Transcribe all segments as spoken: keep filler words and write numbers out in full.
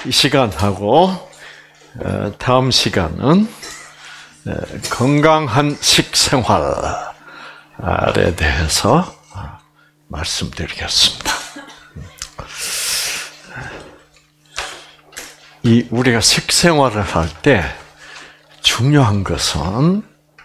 이 시간하고 다음 시간은 건강한 식생활에 대해서 말씀드리겠습니다. 이 우리가 식생활을 할 때 중요한 것은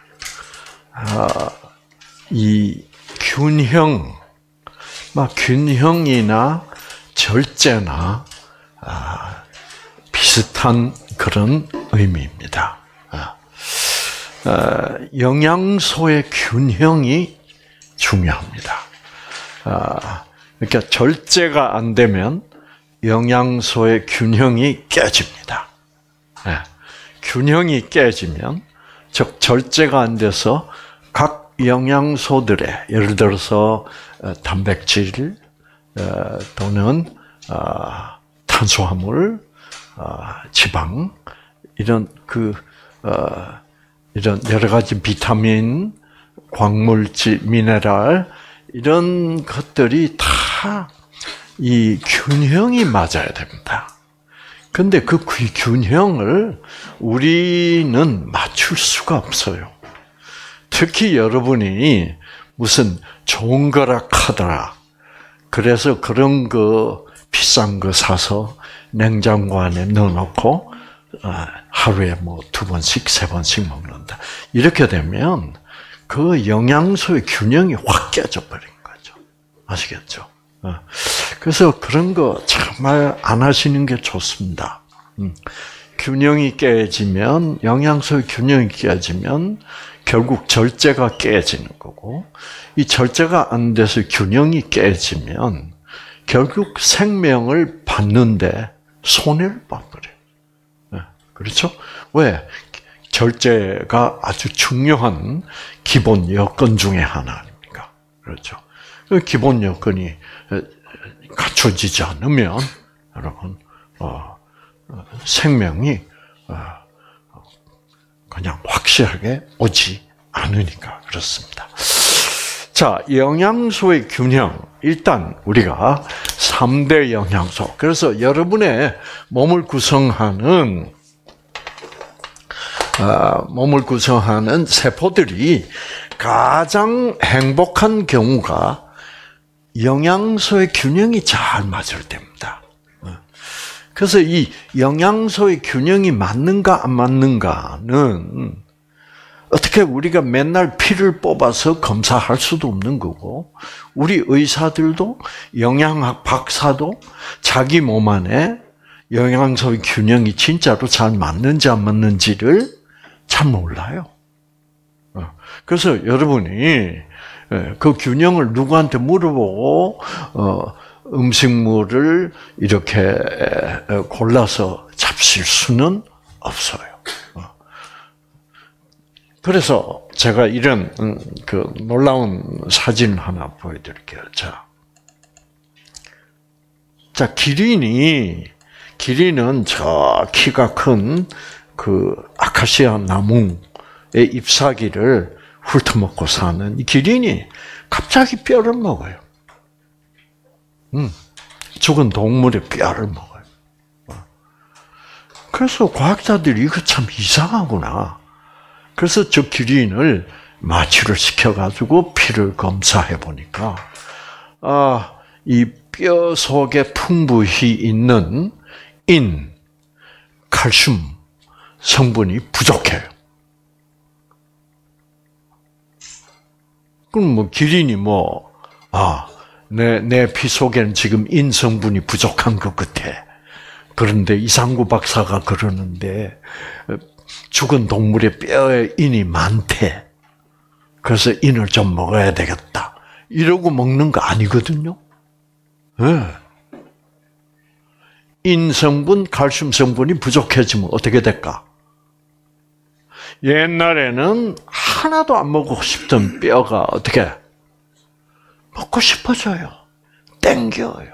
이 균형, 막 균형이나 절제나 아, 비슷한 그런 의미입니다. 아, 아, 영양소의 균형이 중요합니다. 아, 그러니까 절제가 안 되면 영양소의 균형이 깨집니다. 네. 균형이 깨지면, 즉 절제가 안 돼서 각 영양소들의, 예를 들어서 단백질 또는 탄수화물, 지방, 이런 그 이런 여러 가지 비타민, 광물질, 미네랄 이런 것들이 다 이 균형이 맞아야 됩니다. 근데 그 균형을 우리는 맞출 수가 없어요. 특히 여러분이 무슨 좋은 거라 카더라. 그래서 그런 거 비싼 거 사서 냉장고 안에 넣어놓고 하루에 뭐 두 번씩, 세 번씩 먹는다. 이렇게 되면 그 영양소의 균형이 확 깨져 버린 거죠. 아시겠죠? 그래서 그런 거 정말 안 하시는 게 좋습니다. 균형이 깨지면, 영양소의 균형이 깨지면 결국 절제가 깨지는 거고, 이 절제가 안 돼서 균형이 깨지면 결국 생명을 받는데 손해를 봐버려요. 그렇죠? 왜? 절제가 아주 중요한 기본 여건 중에 하나입니다. 그렇죠? 기본 여건이 갖춰지지 않으면 여러분 어, 생명이 어, 그냥 확실하게 오지 않으니까 그렇습니다. 자, 영양소의 균형. 일단 우리가 삼 대 영양소. 그래서 여러분의 몸을 구성하는 어, 몸을 구성하는 세포들이 가장 행복한 경우가 영양소의 균형이 잘 맞을 때입니다. 그래서 이 영양소의 균형이 맞는가 안 맞는가는 어떻게 우리가 맨날 피를 뽑아서 검사할 수도 없는 거고, 우리 의사들도 영양학 박사도 자기 몸 안에 영양소의 균형이 진짜로 잘 맞는지 안 맞는지를 잘 몰라요. 그래서 여러분이 그 균형을 누구한테 물어보고 어, 음식물을 이렇게 골라서 잡실 수는 없어요. 그래서 제가 이런 그 놀라운 사진 하나 보여드릴게요. 자, 자 기린이 기린은 저 키가 큰 그 아카시아 나무의 잎사귀를 훑어먹고 사는 이 기린이 갑자기 뼈를 먹어요. 음, 죽은 동물의 뼈를 먹어요. 그래서 과학자들이 이거 참 이상하구나. 그래서 저 기린을 마취를 시켜가지고 피를 검사해 보니까, 아, 이 뼈 속에 풍부히 있는 인, 칼슘 성분이 부족해요. 그럼 뭐 기린이 뭐, 아, 내, 내 피 속에는 지금 인 성분이 부족한 것 같아. 그런데 이상구 박사가 그러는데 죽은 동물의 뼈에 인이 많대. 그래서 인을 좀 먹어야 되겠다. 이러고 먹는 거 아니거든요. 네. 인 성분, 칼슘 성분이 부족해지면 어떻게 될까? 옛날에는 하나도 안 먹고 싶던 뼈가 어떻게 먹고 싶어져요. 땡겨요.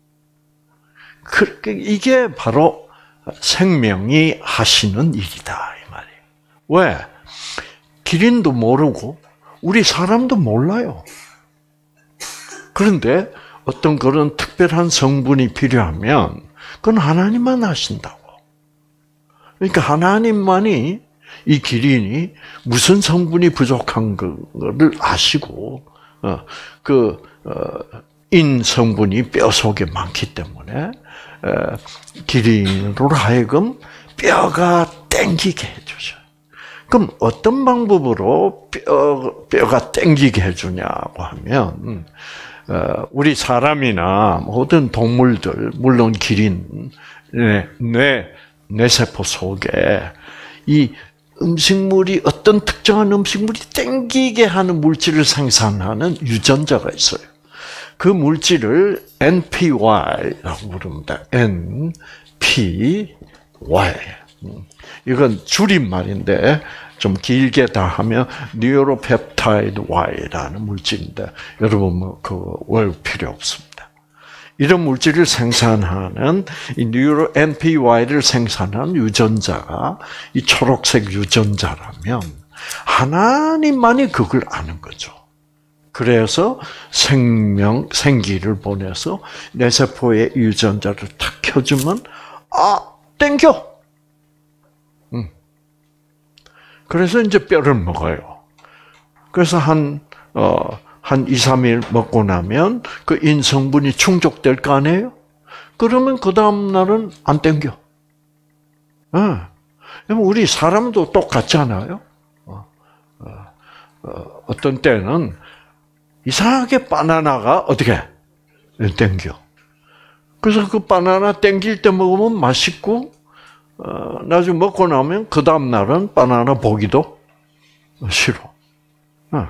그, 이게 바로 생명이 하시는 일이다 이 말이에요. 왜? 기린도 모르고 우리 사람도 몰라요. 그런데 어떤 그런 특별한 성분이 필요하면 그건 하나님만 아신다고. 그러니까 하나님만이 이 기린이 무슨 성분이 부족한 거를 아시고, 어, 그, 어, 인 성분이 뼈 속에 많기 때문에, 어, 기린으로 하여금 뼈가 땡기게 해주죠. 그럼 어떤 방법으로 뼈, 뼈가 땡기게 해주냐고 하면, 어, 우리 사람이나 모든 동물들, 물론 기린, 뇌, 뇌, 뇌세포 속에 이 음식물이 어떤 특정한 음식물이 땡기게 하는 물질을 생산하는 유전자가 있어요. 그 물질을 엔 피 와이라고 부릅니다. 엔 피 와이. 이건 줄임말인데 좀 길게 다 하면 뉴로펩타이드 Y라는 물질인데 여러분 뭐 그거 외울 필요 없습니다. 이런 물질을 생산하는 이 뉴로 엔 피 와이를 생산하는 유전자가 이 초록색 유전자라면 하나님만이 그걸 아는 거죠. 그래서 생명, 생기를 보내서 뇌세포의 유전자를 탁 켜주면 아, 땡겨. 음. 그래서 이제 뼈를 먹어요. 그래서 한, 어, 한 이, 삼 일 먹고 나면 그 인성분이 충족될 거 아니에요? 그러면 그 다음날은 안 땡겨. 어. 우리 사람도 똑같잖아요. 어, 어, 어, 어떤 때는 이상하게 바나나가 어떻게 땡겨. 그래서 그 바나나 땡길 때 먹으면 맛있고, 어, 나중에 먹고 나면 그 다음날은 바나나 보기도 싫어. 어.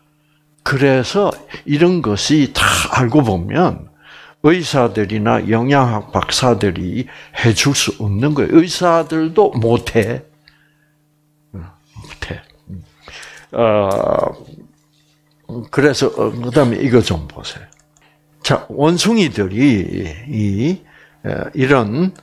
그래서 이런 것이 다 알고 보면 의사들이나 영양학 박사들이 해줄 수 없는 거예요. 의사들도 못해. 못해. 어, 그래서 그다음에 이거 좀 보세요. 자, 원숭이들이 이 이런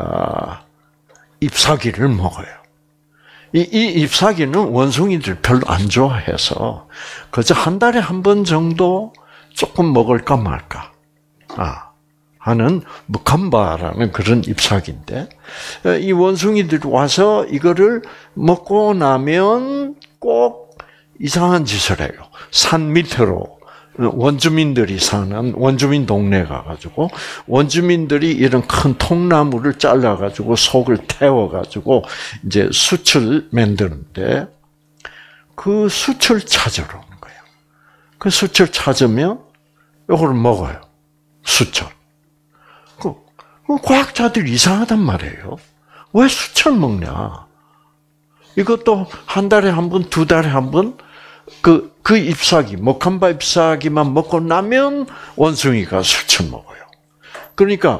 잎사귀를 먹어요. 이, 이 잎사귀는 원숭이들 별로 안 좋아해서 그저 한 달에 한 번 정도 조금 먹을까 말까 아, 하는 무캄바라는 그런 잎사귀인데 이 원숭이들이 와서 이거를 먹고 나면 꼭 이상한 짓을 해요. 산 밑으로 원주민들이 사는 원주민 동네 가가지고 원주민들이 이런 큰 통나무를 잘라가지고 속을 태워가지고 이제 숯을 만드는데 그 숯을 찾으러 오는 거예요. 그 숯을 찾으면 이걸 먹어요. 숯을. 그, 그 과학자들이 이상하단 말이에요. 왜 숯을 먹냐? 이것도 한 달에 한 번, 두 달에 한 번. 그, 그 잎사귀, 모캄바 잎사귀만 먹고 나면 원숭이가 숯을 먹어요. 그러니까,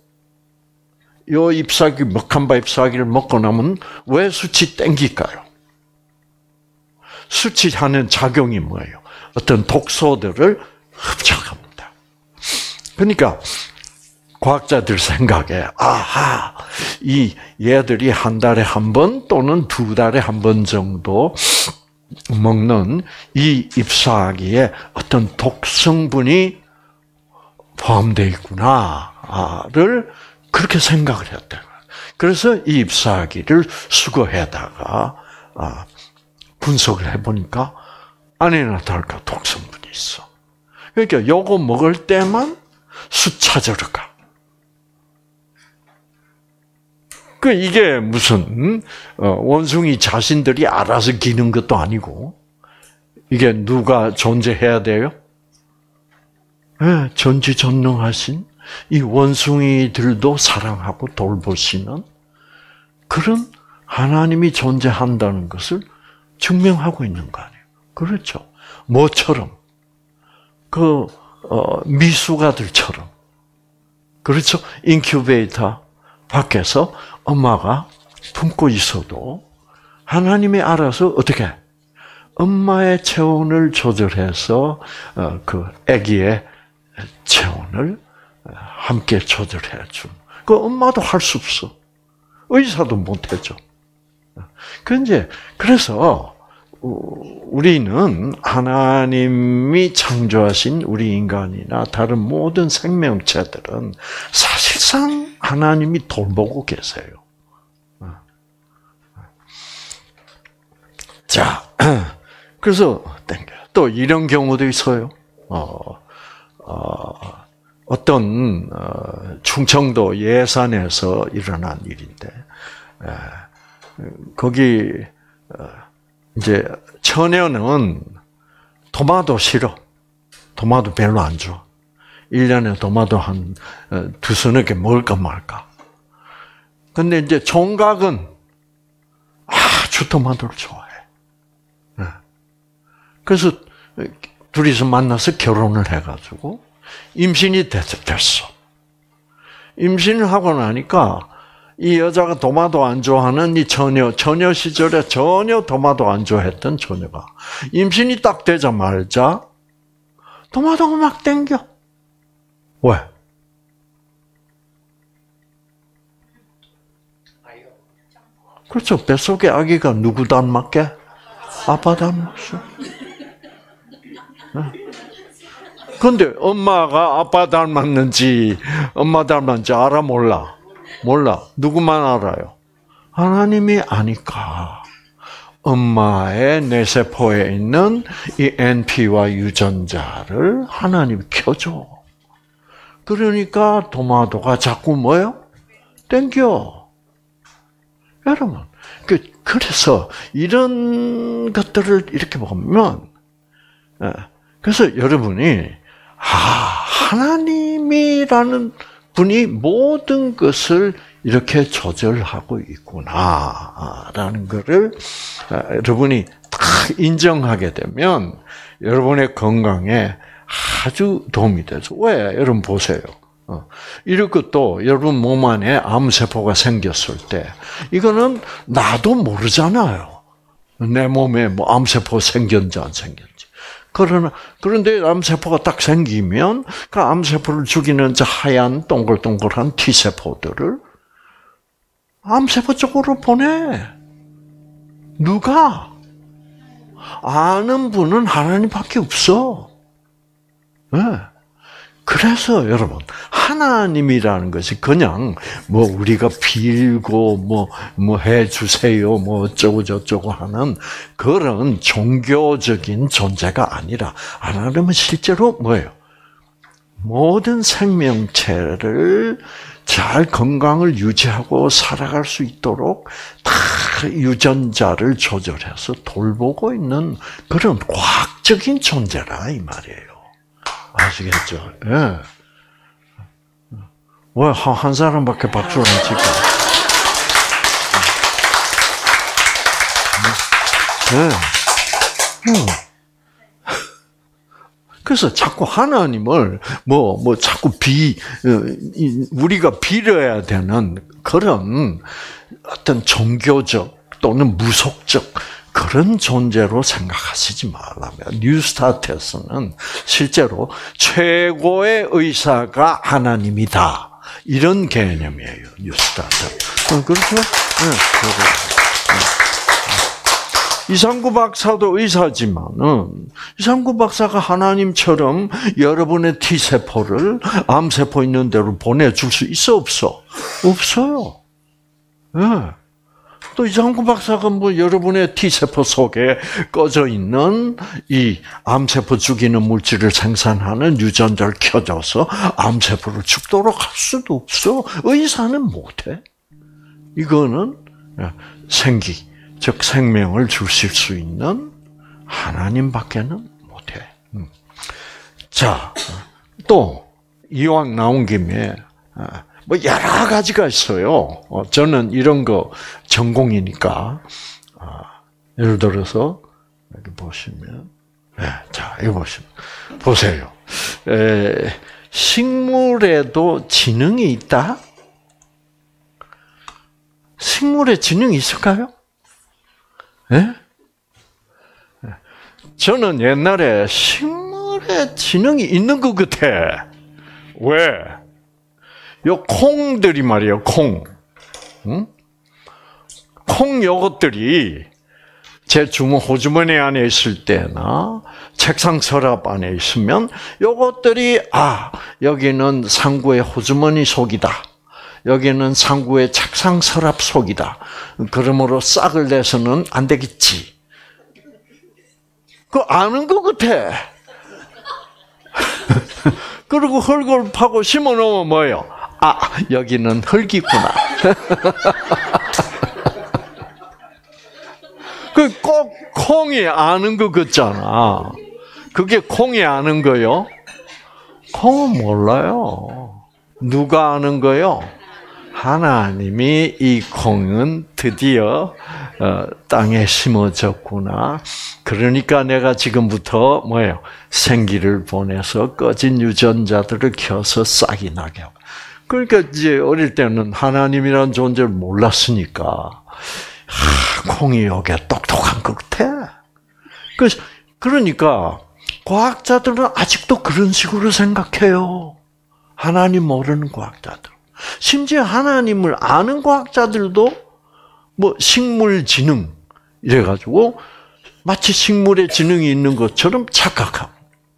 요 잎사귀, 모캄바 잎사귀를 먹고 나면 왜 숯이 땡길까요? 숯이 하는 작용이 뭐예요? 어떤 독소들을 흡착합니다. 그러니까, 과학자들 생각에, 아하, 이 얘들이 한 달에 한 번 또는 두 달에 한 번 정도 먹는 이 잎사귀에 어떤 독성분이 포함되어 있구나를 그렇게 생각을 했다. 그래서 이 잎사귀를 수거해다가 분석을 해보니까 아니나 다를까 독성분이 있어. 그러니까 요거 먹을 때만 숯 찾으러 가. 그 이게 무슨 원숭이 자신들이 알아서 기는 것도 아니고 이게 누가 존재해야 돼요? 네, 전지전능하신 이 원숭이들도 사랑하고 돌보시는 그런 하나님이 존재한다는 것을 증명하고 있는 거 아니에요? 그렇죠. 뭐처럼 그 어, 미숙아들처럼 그렇죠. 인큐베이터 밖에서 엄마가 품고 있어도 하나님이 알아서 어떻게 엄마의 체온을 조절해서 그 아기의 체온을 함께 조절해 준. 그 엄마도 할 수 없어. 의사도 못 해줘. 그런데 그래서 우리는 하나님이 창조하신 우리 인간이나 다른 모든 생명체들은 사실상 하나님이 돌보고 계세요. 자, 그래서 또 이런 경우도 있어요. 어, 어, 어떤 어, 충청도 예산에서 일어난 일인데, 에, 거기 어, 이제 처녀는 토마토 싫어. 토마토 별로 안 좋아. 일 년에 토마토 한 두서너 개 먹을까 말까. 근데 이제 총각은 아주 토마토를 좋아해. 그래서 둘이서 만나서 결혼을 해가지고 임신이 됐어. 임신을 하고 나니까 이 여자가 토마토 안 좋아하는 이 처녀, 처녀 시절에 전혀 토마토 안 좋아했던 처녀가 임신이 딱 되자마자 토마토가 막 땡겨. 왜? 그렇죠. 뱃속에 아기가 누구 닮았게? 아빠 닮았어. 그런데 엄마가 아빠 닮았는지 엄마 닮았는지 알아 몰라? 몰라. 누구만 알아요? 하나님이 아니까. 엄마의 뇌세포에 있는 이 엔피와 유전자를 하나님이 켜줘. 그러니까 토마토가 자꾸 뭐요? 땡겨. 여러분, 그래서 이런 것들을 이렇게 보면, 그래서 여러분이 아, 하나님이라는 분이 모든 것을 이렇게 조절하고 있구나라는 것을 여러분이 딱 인정하게 되면 여러분의 건강에 아주 도움이 되죠. 왜? 여러분 보세요. 이렇게 또 여러분 몸 안에 암세포가 생겼을 때 이거는 나도 모르잖아요. 내 몸에 뭐 암세포 생겼는지 안 생겼는지. 그러나 그런데 암세포가 딱 생기면 그 암세포를 죽이는 저 하얀 동글동글한 T세포들을 암세포 쪽으로 보내. 누가? 아는 분은 하나님밖에 없어. 네. 그래서 여러분 하나님이라는 것이 그냥 뭐 우리가 빌고 뭐 뭐 해주세요 뭐 어쩌고 저쩌고 하는 그런 종교적인 존재가 아니라 하나님은 실제로 뭐예요? 모든 생명체를 잘 건강을 유지하고 살아갈 수 있도록 다 유전자를 조절해서 돌보고 있는 그런 과학적인 존재라 이 말이에요. 아시겠죠? 예. 왜, 한 사람밖에 박수를 안 칠까? 예. 음. 그래서 자꾸 하나님을, 뭐, 뭐, 자꾸 비, 우리가 빌어야 되는 그런 어떤 종교적 또는 무속적 그런 존재로 생각하시지 말라면 뉴스타트에서는 실제로 최고의 의사가 하나님이다. 이런 개념이에요. 뉴스타트. 그렇죠? 네, 이상구 박사도 의사지만은 이상구 박사가 하나님처럼 여러분의 T세포를 암세포 있는 대로 보내줄 수 있어 없어? 없어요. 네. 또 이상구 박사가 뭐 여러분의 T세포 속에 꺼져 있는 이 암세포 죽이는 물질을 생산하는 유전자를 켜줘서 암세포를 죽도록 할 수도 없어. 의사는 못해. 이거는 생기, 즉 생명을 주실 수 있는 하나님밖에는 못해. 자, 또 이왕 나온 김에 뭐 여러 가지가 있어요. 저는 이런 거 전공이니까. 예를 들어서 여기 보시면, 네, 자 여기 보시면 보세요. 에, 식물에도 지능이 있다? 식물에 지능이 있을까요? 예? 저는 옛날에 식물에 지능이 있는 것 같아. 왜? 요 콩들이 말이에요, 콩. 응? 콩 요것들이 제 주머 호주머니 안에 있을 때나 책상 서랍 안에 있으면 요것들이 아, 여기는 상구의 호주머니 속이다. 여기는 상구의 책상 서랍 속이다. 그러므로 싹을 내서는 안 되겠지. 그거 아는 것 같아. 그리고 흙을 파고 심어놓으면 뭐예요? 아, 여기는 흙이구나. 그 꼭 콩이 아는 것 같잖아. 그게 콩이 아는 거요? 콩은 몰라요. 누가 아는 거요? 하나님이 이 콩은 드디어 땅에 심어졌구나. 그러니까 내가 지금부터 뭐예요? 생기를 보내서 꺼진 유전자들을 켜서 싹이 나게 하고. 그러니까 이제 어릴 때는 하나님이라는 존재를 몰랐으니까 하, 콩이 여기에 똑똑한 것 같아. 그래서 그러니까 과학자들은 아직도 그런 식으로 생각해요. 하나님 모르는 과학자들. 심지어 하나님을 아는 과학자들도 뭐 식물 지능 이래가지고 마치 식물의 지능이 있는 것처럼 착각하고.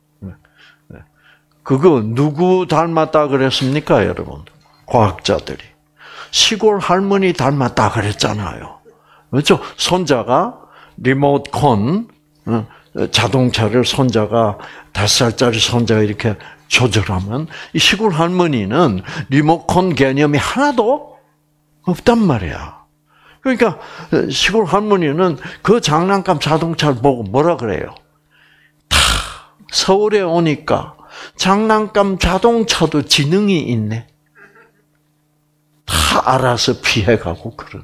그거 누구 닮았다 그랬습니까, 여러분? 과학자들이. 시골 할머니 닮았다 그랬잖아요. 그렇죠? 손자가 리모컨, 자동차를 손자가 다섯 살짜리 손자가 이렇게 조절하면 이 시골 할머니는 리모컨 개념이 하나도 없단 말이야. 그러니까 시골 할머니는 그 장난감 자동차를 보고 뭐라 그래요? 다 서울에 오니까 장난감 자동차도 지능이 있네. 다 알아서 피해가고 그러네.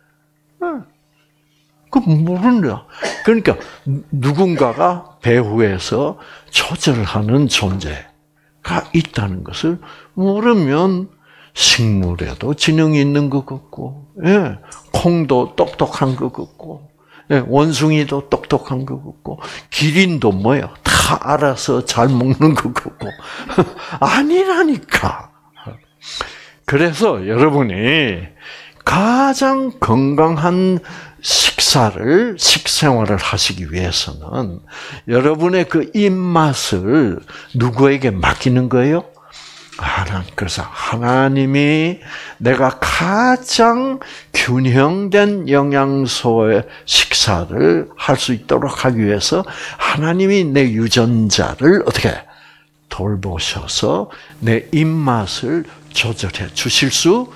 그 모른다. 그러니까 누군가가 배후에서 조절하는 존재가 있다는 것을 모르면 식물에도 지능이 있는 것 같고, 예, 콩도 똑똑한 것 같고, 예, 원숭이도 똑똑한 것 같고, 기린도 뭐야? 다 알아서 잘 먹는 것 같고. 아니라니까. 그래서 여러분이 가장 건강한 식사를, 식생활을 하시기 위해서는 여러분의 그 입맛을 누구에게 맡기는 거예요? 하나님. 그래서 하나님이 내가 가장 균형된 영양소의 식사를 할 수 있도록 하기 위해서 하나님이 내 유전자를 어떻게 돌보셔서 내 입맛을 조절해 주실 수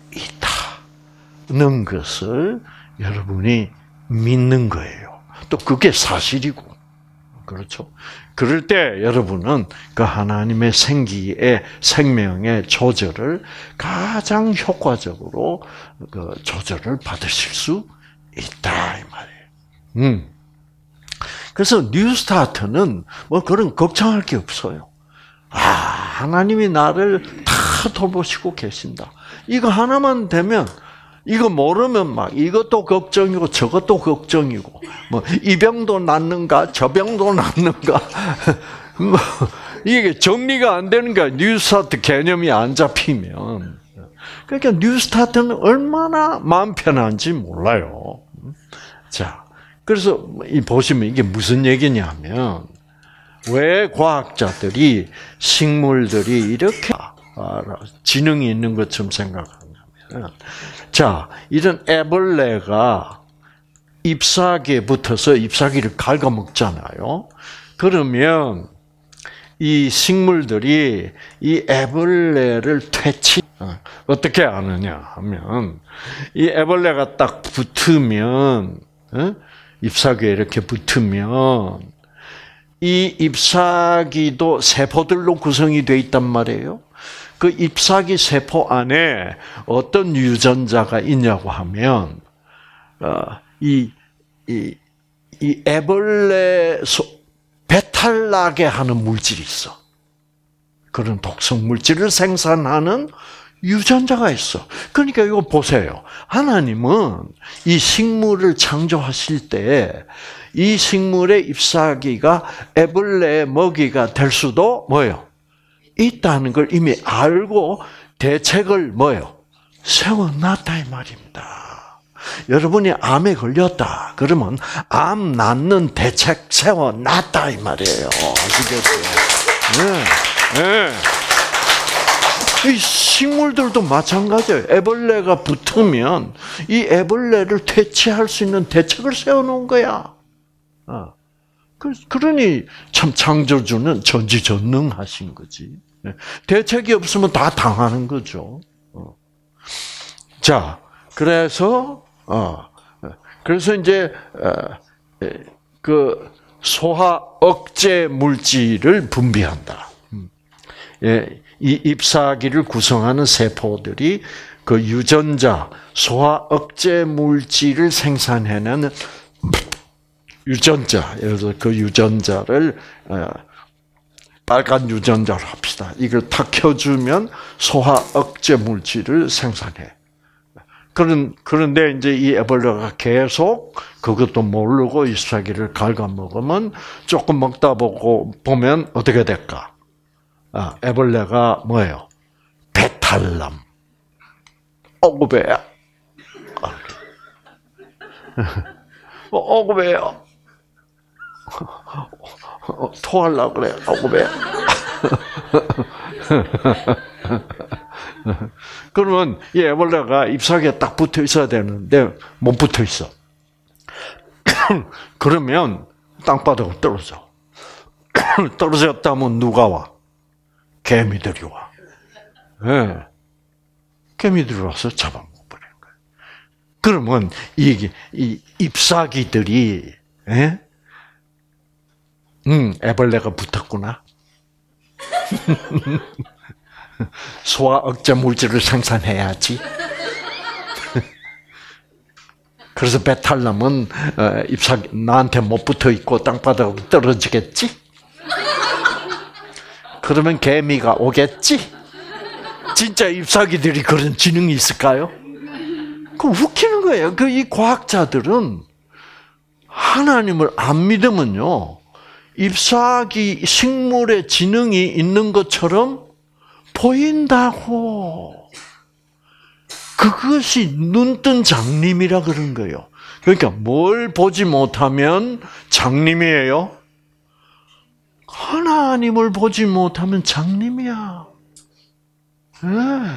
있다는 것을 여러분이 믿는 거예요. 또 그게 사실이고. 그렇죠? 그럴 때 여러분은 그 하나님의 생기의 생명의 조절을 가장 효과적으로 그 조절을 받으실 수 있다 이 말이에요. 음. 그래서 뉴스타트는 뭐 그런 걱정할 게 없어요. 아, 하나님이 나를 다 돌보시고 계신다. 이거 하나만 되면 이거 모르면 막 이것도 걱정이고 저것도 걱정이고 뭐 이 병도 낫는가 저 병도 낫는가 뭐 이게 정리가 안 되는 거야. 뉴스타트 개념이 안 잡히면. 그러니까 뉴스타트는 얼마나 마음 편한지 몰라요. 자, 그래서 이 보시면 이게 무슨 얘기냐면 왜 과학자들이 식물들이 이렇게 지능이 있는 것처럼 생각하냐면, 자, 이런 애벌레가 잎사귀에 붙어서 잎사귀를 갉아먹잖아요. 그러면 이 식물들이 이 애벌레를 퇴치, 어떻게 아느냐 하면, 이 애벌레가 딱 붙으면, 잎사귀에 이렇게 붙으면, 이 잎사귀도 세포들로 구성이 되어 있단 말이에요. 그 잎사귀 세포 안에 어떤 유전자가 있냐고 하면, 어, 이, 이, 이 애벌레 소, 배탈 나게 하는 물질이 있어. 그런 독성 물질을 생산하는 유전자가 있어. 그러니까 이거 보세요. 하나님은 이 식물을 창조하실 때 이 식물의 잎사귀가 애벌레의 먹이가 될 수도 뭐예요? 있다는 걸 이미 알고 대책을 뭐예요? 세워놨다 이 말입니다. 여러분이 암에 걸렸다 그러면 암 낫는 대책 세워놨다 이 말이에요. 아시겠어요? 네, 네. 이 식물들도 마찬가지예요. 애벌레가 붙으면 이 애벌레를 퇴치할 수 있는 대책을 세워놓은 거야. 어. 그러니 참 창조주는 전지전능하신 거지. 대책이 없으면 다 당하는 거죠. 자, 그래서 어, 그래서 이제 그 소화 억제 물질을 분비한다. 예, 이 잎사귀를 구성하는 세포들이 그 유전자, 소화 억제 물질을 생산해내는 유전자, 예를 들어 그 유전자를 빨간 유전자로 합시다. 이걸 탁 켜주면 소화 억제 물질을 생산해. 그런 그런데 이제 이 애벌레가 계속 그것도 모르고 잎사귀를 갉아 먹으면 조금 먹다 보고 보면 어떻게 될까? 아, 애벌레가 뭐예요? 배탈남. 어구 배야. 어구 배야. 토하려고 그래. 어구 배야. 그러면 이 애벌레가 잎사귀에 딱 붙어 있어야 되는데 못 붙어 있어. 그러면 땅바닥으로 떨어져. 떨어졌다면 누가 와? 개미들이 와. 네. 개미들이 와서 잡아먹어버리는 거예요. 그러면 이, 이 잎사귀들이, 예? 음, 애벌레가 붙었구나. 소화 억제 물질을 생산해야지. 그래서 배탈남은 잎사귀 나한테 못 붙어 있고 땅바닥으로 떨어지겠지? 그러면 개미가 오겠지? 진짜 잎사귀들이 그런 지능이 있을까요? 그 웃기는 거예요. 그 이 과학자들은 하나님을 안 믿으면요, 잎사귀 식물의 지능이 있는 것처럼 보인다고. 그것이 눈뜬 장님이라 그런 거예요. 그러니까 뭘 보지 못하면 장님이에요? 하나님을 보지 못하면 장님이야. 네.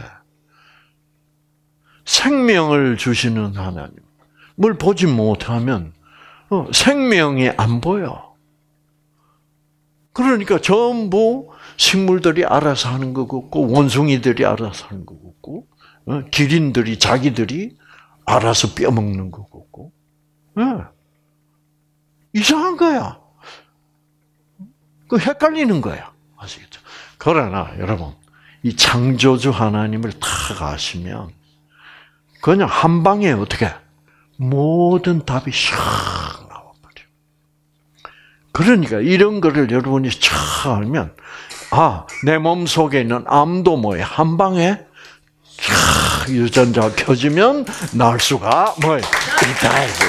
생명을 주시는 하나님을 보지 못하면 생명이 안 보여. 그러니까 전부 식물들이 알아서 하는 것 같고 원숭이들이 알아서 하는 것 같고 기린들이 자기들이 알아서 뼈먹는 것 같고 네. 이상한 거야. 그 헷갈리는 거야. 아시겠죠? 그러나 여러분 이 창조주 하나님을 딱 아시면 그냥 한 방에 어떻게 모든 답이 샥 나와버려. 그러니까 이런 거를 여러분이 쫙 알면 아, 내 몸 속에 있는 암도 뭐예요? 한 방에 쫙 유전자가 켜지면 나을 수가 뭐예요? 있다 이거지.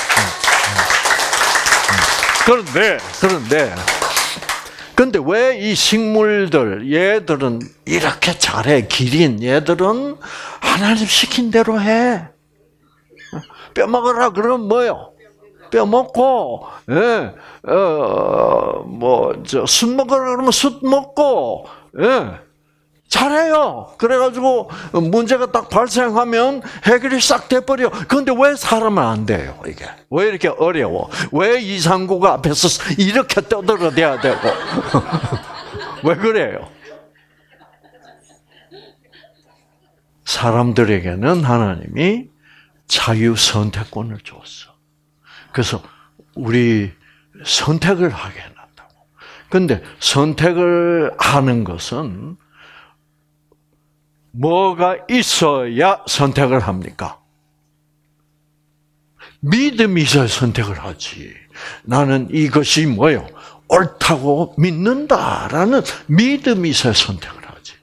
그런데 그런데 근데 왜 이 식물들, 얘들은 이렇게 잘해? 기린, 얘들은 하나님 시킨 대로 해. 뼈 먹으라 그러면 뭐요? 뼈 먹고, 예, 어, 뭐, 저, 숯 먹으라 그러면 숯 먹고, 예, 잘해요. 그래가지고 문제가 딱 발생하면 해결이 싹 돼버려. 그런데 왜 사람은 안 돼요, 이게? 왜 이렇게 어려워? 왜 이상구가 앞에서 이렇게 떠들어대야 되고? 왜 그래요? 사람들에게는 하나님이 자유 선택권을 줬어. 그래서 우리 선택을 하게 해놨다고. 그런데 선택을 하는 것은 뭐가 있어야 선택을 합니까? 믿음이 있어야 선택을 하지. 나는 이것이 뭐요? 옳다고 믿는다라는 믿음이 있어야 선택을 하지.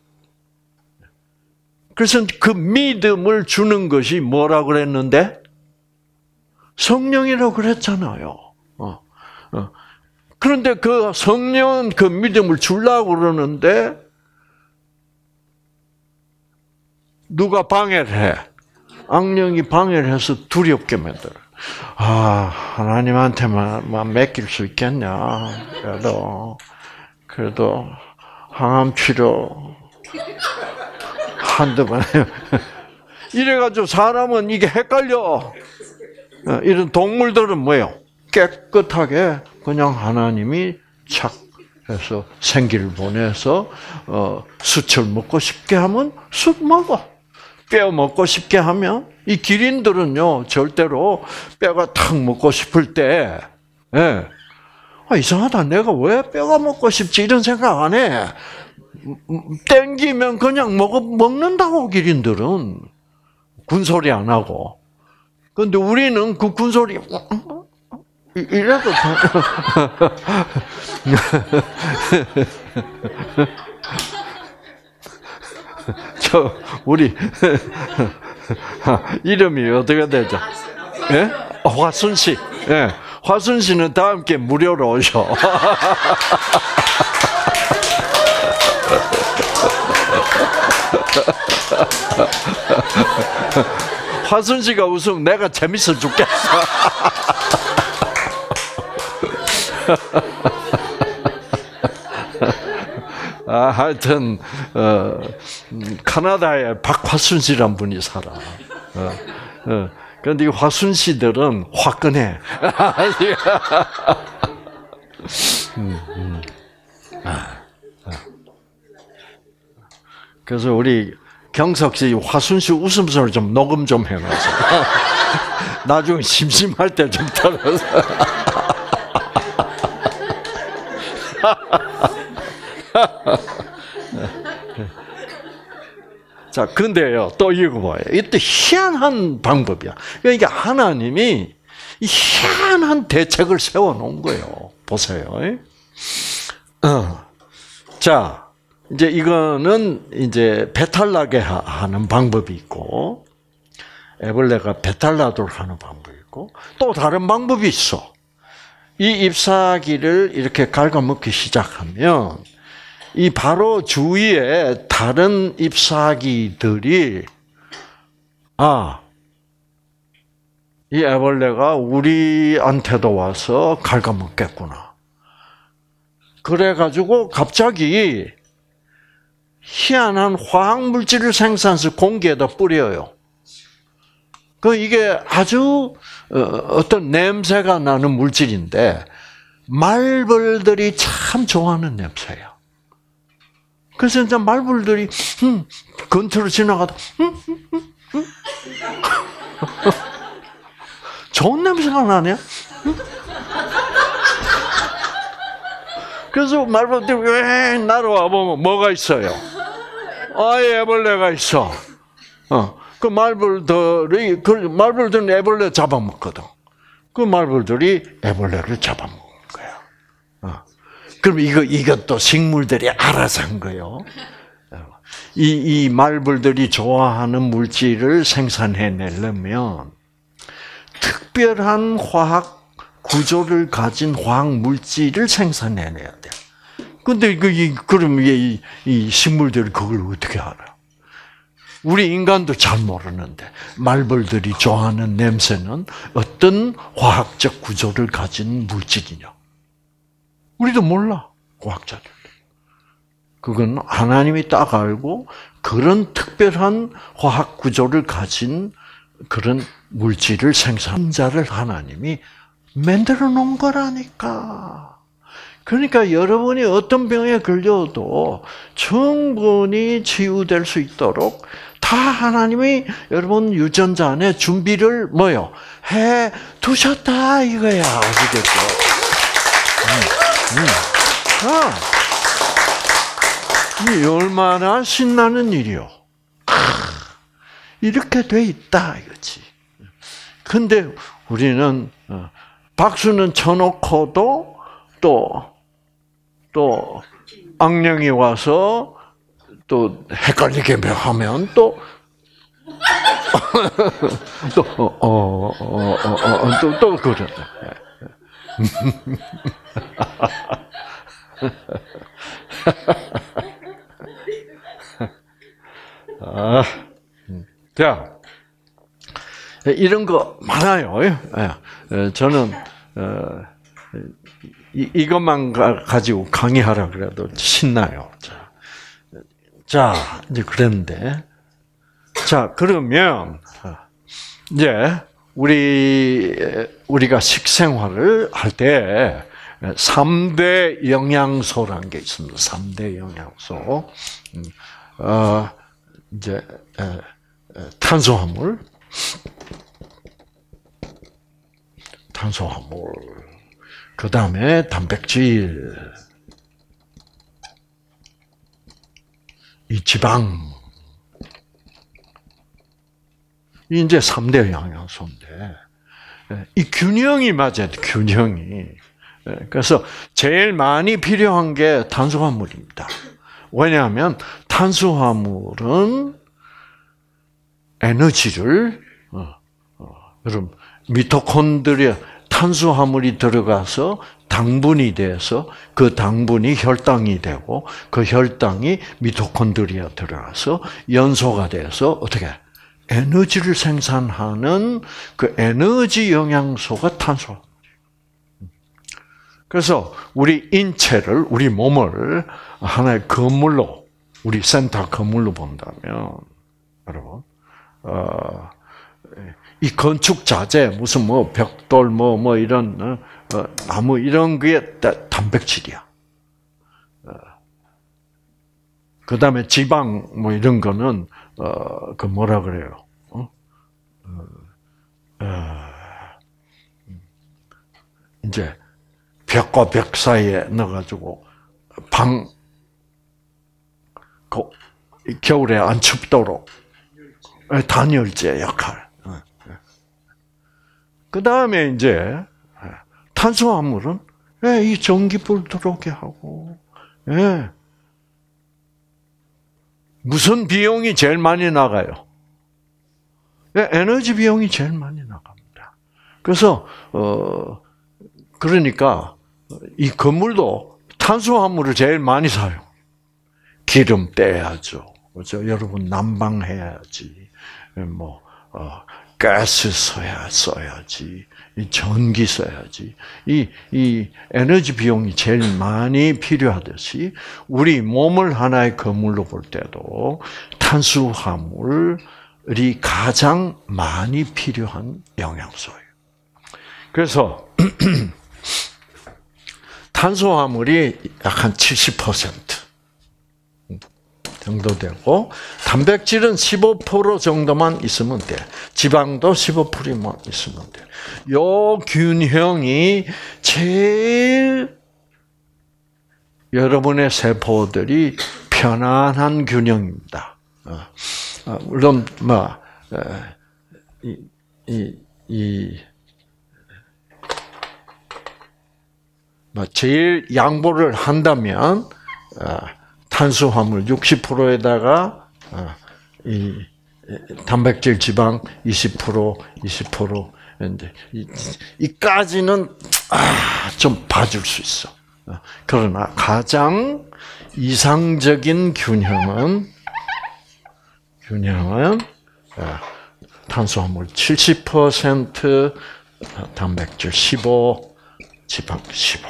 그래서 그 믿음을 주는 것이 뭐라고 그랬는데? 성령이라고 그랬잖아요. 어, 어. 그런데 그 성령은 그 믿음을 주려고 그러는데 누가 방해를 해? 악령이 방해를 해서 두렵게 만들어. 아, 하나님한테만 맡길 수 있겠냐? 그래도, 그래도, 항암 치료, 한두 번. 이래가지고 사람은 이게 헷갈려. 이런 동물들은 뭐예요? 깨끗하게 그냥 하나님이 착 해서 생기를 보내서 어, 숯을 먹고 싶게 하면 숯 먹어. 뼈 먹고 싶게 하면 이 기린들은요 절대로 뼈가 탁 먹고 싶을 때, 예. 아, 이상하다. 내가 왜 뼈가 먹고 싶지 이런 생각 안 해. 땡기면 그냥 먹어 먹는다고 기린들은 군소리 안 하고. 그런데 우리는 그 군소리 이래도 저 우리 이름이 어떻게 되죠? 예? 화순 씨. 예. 화순 씨는 다 함께 무료로 오셔. 화순 씨가 웃으면 내가 재밌어 죽겠어. 아, 하여튼 어, 카나다에 박화순 씨란 분이 살아. 어, 어. 그런데 이 화순 씨들은 화끈해. 음, 음. 아, 아. 그래서 우리 경석 씨, 화순 씨 웃음소리 좀 녹음 좀 해놔서 나중에 심심할 때 좀 들어서. 자, 근데요, 또 이거 뭐예요? 이때 희한한 방법이야. 그러니까 하나님이 희한한 대책을 세워놓은 거예요. 보세요. 어. 자, 이제 이거는 이제 배탈 나게 하는 방법이 있고, 애벌레가 배탈 나도록 하는 방법이 있고, 또 다른 방법이 있어. 이 잎사귀를 이렇게 갉아먹기 시작하면, 이 바로 주위에 다른 잎사귀들이 아, 이 애벌레가 우리한테도 와서 갉아먹겠구나. 그래가지고 갑자기 희한한 화학물질을 생산해서 공기에다 뿌려요. 그 이게 아주 어떤 냄새가 나는 물질인데 말벌들이 참 좋아하는 냄새예요. 그래서 이제 말벌들이 음, 근처로 지나가다 음, 음, 음, 음. 좋은 냄새가 나네. 음? 그래서 말벌들이 왜 나로 와보면 뭐가 있어요? 아, 애벌레가 있어. 어, 그 말벌들이 그 말벌들은 애벌레 잡아먹거든. 그 말벌들이 애벌레를 잡아먹는 거야. 어. 그럼 이거, 이것도 식물들이 알아서 한 거예요. 이, 이 말벌들이 좋아하는 물질을 생산해내려면 특별한 화학 구조를 가진 화학 물질을 생산해내야 돼. 근데 그, 이, 그럼 이, 이 식물들이 그걸 어떻게 알아? 우리 인간도 잘 모르는데 말벌들이 좋아하는 냄새는 어떤 화학적 구조를 가진 물질이냐? 우리도 몰라, 과학자들. 그건 하나님이 딱 알고 그런 특별한 화학 구조를 가진 그런 물질을 생산자를 하나님이 만들어 놓은 거라니까. 그러니까 여러분이 어떤 병에 걸려도 충분히 치유될 수 있도록 다 하나님이 여러분 유전자 안에 준비를 뭐요? 해 두셨다 이거야. 아시겠죠? 음, 음. 아, 이 얼마나 신나는 일이요. 이렇게 돼 있다 이거지. 근데 우리는 박수는 쳐놓고도 또 또 악령이 와서 또 헷갈리게 하면 또 또 어 어 어 어 또 또 그래. 아, 자, 이런 거 많아요. 저는 어, 이, 이것만 가지고 강의하라 그래도 신나요. 자, 자 이제 그랬는데 자, 그러면 이제 우리 우리가 식생활을 할 때 삼 대 영양소라는 게 있습니다. 삼 대 영양소. 어, 이제 에, 에, 탄수화물, 탄수화물, 그 다음에 단백질, 이 지방, 이제 삼 대 영양소인데 이 균형이 맞아야 돼. 균형이. 그래서 제일 많이 필요한 게 탄수화물입니다. 왜냐하면 탄수화물은 에너지를 어, 어, 여러분 미토콘드리아 탄수화물이 들어가서 당분이 돼서 그 당분이 혈당이 되고 그 혈당이 미토콘드리아 들어가서 연소가 돼서 어떻게 에너지를 생산하는 그 에너지 영양소가 탄수화물. 그래서 우리 인체를, 우리 몸을 하나의 건물로, 우리 센터 건물로 본다면, 여러분, 어, 이 건축 자재, 무슨 뭐 벽돌, 뭐, 뭐 이런, 어, 나무 이런 게 단백질이야. 어, 그 다음에 지방, 뭐 이런 거는, 어, 그 뭐라 그래요? 어? 어, 어, 이제, 벽과 벽 사이에 넣어가지고 방 그, 겨울에 안 춥도록 단열재 역할. 그 다음에 이제 탄수화물은 이 전기불 들어오게 하고 무슨 비용이 제일 많이 나가요? 에너지 비용이 제일 많이 나갑니다. 그래서 어 그러니까 이 건물도 탄수화물을 제일 많이 사요. 기름 떼야죠. 그렇죠? 여러분 난방해야지. 뭐 어, 가스 써야 써야지. 이 전기 써야지. 이 이 에너지 비용이 제일 많이 필요하듯이 우리 몸을 하나의 건물로 볼 때도 탄수화물이 가장 많이 필요한 영양소예요. 그래서 탄수화물이 약 한 칠십 퍼센트 정도 되고 단백질은 십오 퍼센트 정도만 있으면 돼. 지방도 십오 퍼센트만 있으면 돼. 요 균형이 제일 여러분의 세포들이 편안한 균형입니다. 물론 뭐 이 이 이 뭐 제일 양보를 한다면 탄수화물 육십 퍼센트에다가 이 단백질 지방 이십 퍼센트 이십 퍼센트 이까지는 아, 좀 봐줄 수 있어. 그러나 가장 이상적인 균형은 균형은 탄수화물 칠십 퍼센트 단백질 십오 퍼센트 지방 십오.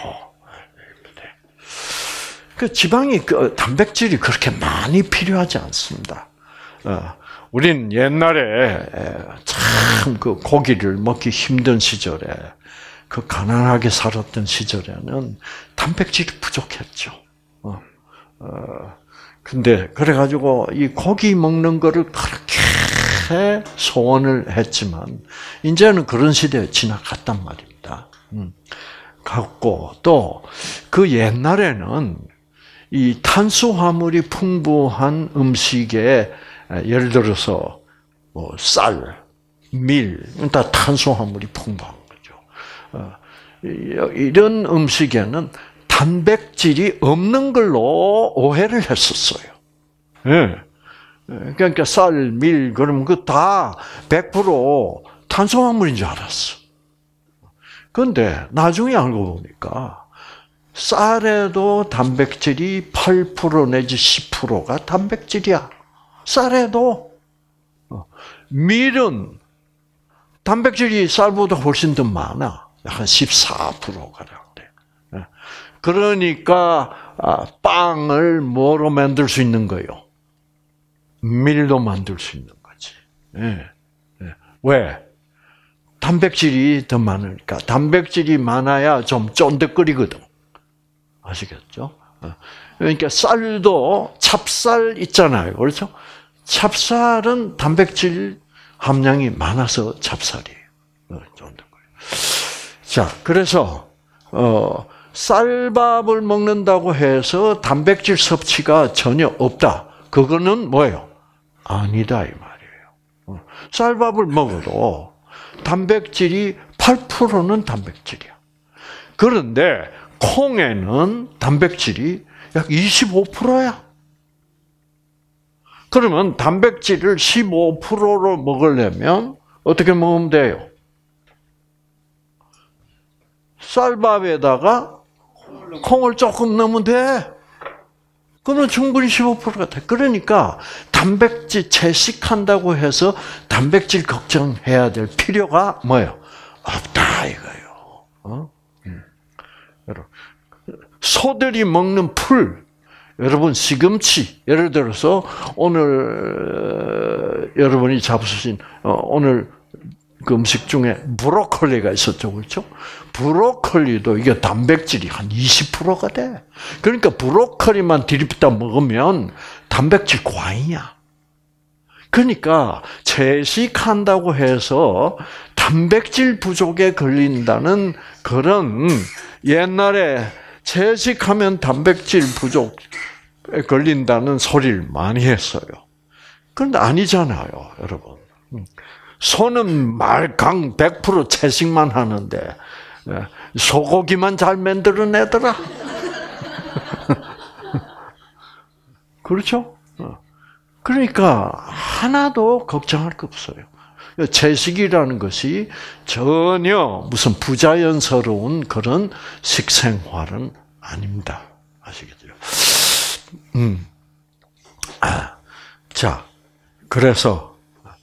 그 지방이 그 단백질이 그렇게 많이 필요하지 않습니다. 어, 우린 옛날에 참 그 고기를 먹기 힘든 시절에 그 가난하게 살았던 시절에는 단백질이 부족했죠. 어, 어, 근데 그래가지고 이 고기 먹는 거를 그렇게 소원을 했지만 이제는 그런 시대에 지나갔단 말입니다. 음. 갖고 또 그 옛날에는 이 탄수화물이 풍부한 음식에 예를 들어서 뭐 쌀, 밀, 다 탄수화물이 풍부한 거죠. 이런 음식에는 단백질이 없는 걸로 오해를 했었어요. 예. 그러니까 쌀, 밀 그러면 그 다 백 퍼센트 탄수화물인 줄 알았어. 그런데 나중에 알고 보니까 쌀에도 단백질이 팔 퍼센트 내지 십 퍼센트가 단백질이야. 쌀에도. 밀은 단백질이 쌀보다 훨씬 더 많아. 한 십사 퍼센트가 돼. 그러니까 빵을 뭐로 만들 수 있는 거예요? 밀로 만들 수 있는 거지. 예. 예. 왜? 단백질이 더 많으니까. 단백질이 많아야 좀 쫀득거리거든. 아시겠죠? 그러니까 쌀도 찹쌀 있잖아요. 그렇죠? 찹쌀은 단백질 함량이 많아서 찹쌀이에요. 쫀득거려. 자, 그래서 어, 쌀밥을 먹는다고 해서 단백질 섭취가 전혀 없다. 그거는 뭐예요? 아니다 이 말이에요. 쌀밥을 먹어도 단백질이 팔 퍼센트는 단백질이야. 그런데 콩에는 단백질이 약 이십오 퍼센트야. 그러면 단백질을 십오 퍼센트로 먹으려면 어떻게 먹으면 돼요? 쌀밥에다가 콩을 조금 넣으면 돼. 그러면 충분히 십오 퍼센트가 돼. 그러니까 단백질 채식한다고 해서 단백질 걱정해야 될 필요가 뭐예요? 없다 이거예요. 어? 음. 여러분, 소들이 먹는 풀, 여러분 시금치, 예를 들어서 오늘 여러분이 잡수신 오늘 그 음식 중에 브로콜리가 있었죠, 그렇죠? 브로콜리도 이게 단백질이 한 이십 퍼센트가 돼. 그러니까 브로콜리만 들이붓다 먹으면 단백질 과잉이야. 그러니까 채식한다고 해서 단백질 부족에 걸린다는 그런 옛날에 채식하면 단백질 부족에 걸린다는 소리를 많이 했어요. 그런데 아니잖아요, 여러분. 소는 말강 백 퍼센트 채식만 하는데 소고기만 잘 만들어내더라. 그렇죠? 그러니까 하나도 걱정할 거 없어요. 채식이라는 것이 전혀 무슨 부자연스러운 그런 식생활은 아닙니다. 아시겠죠? 음. 아, 자, 그래서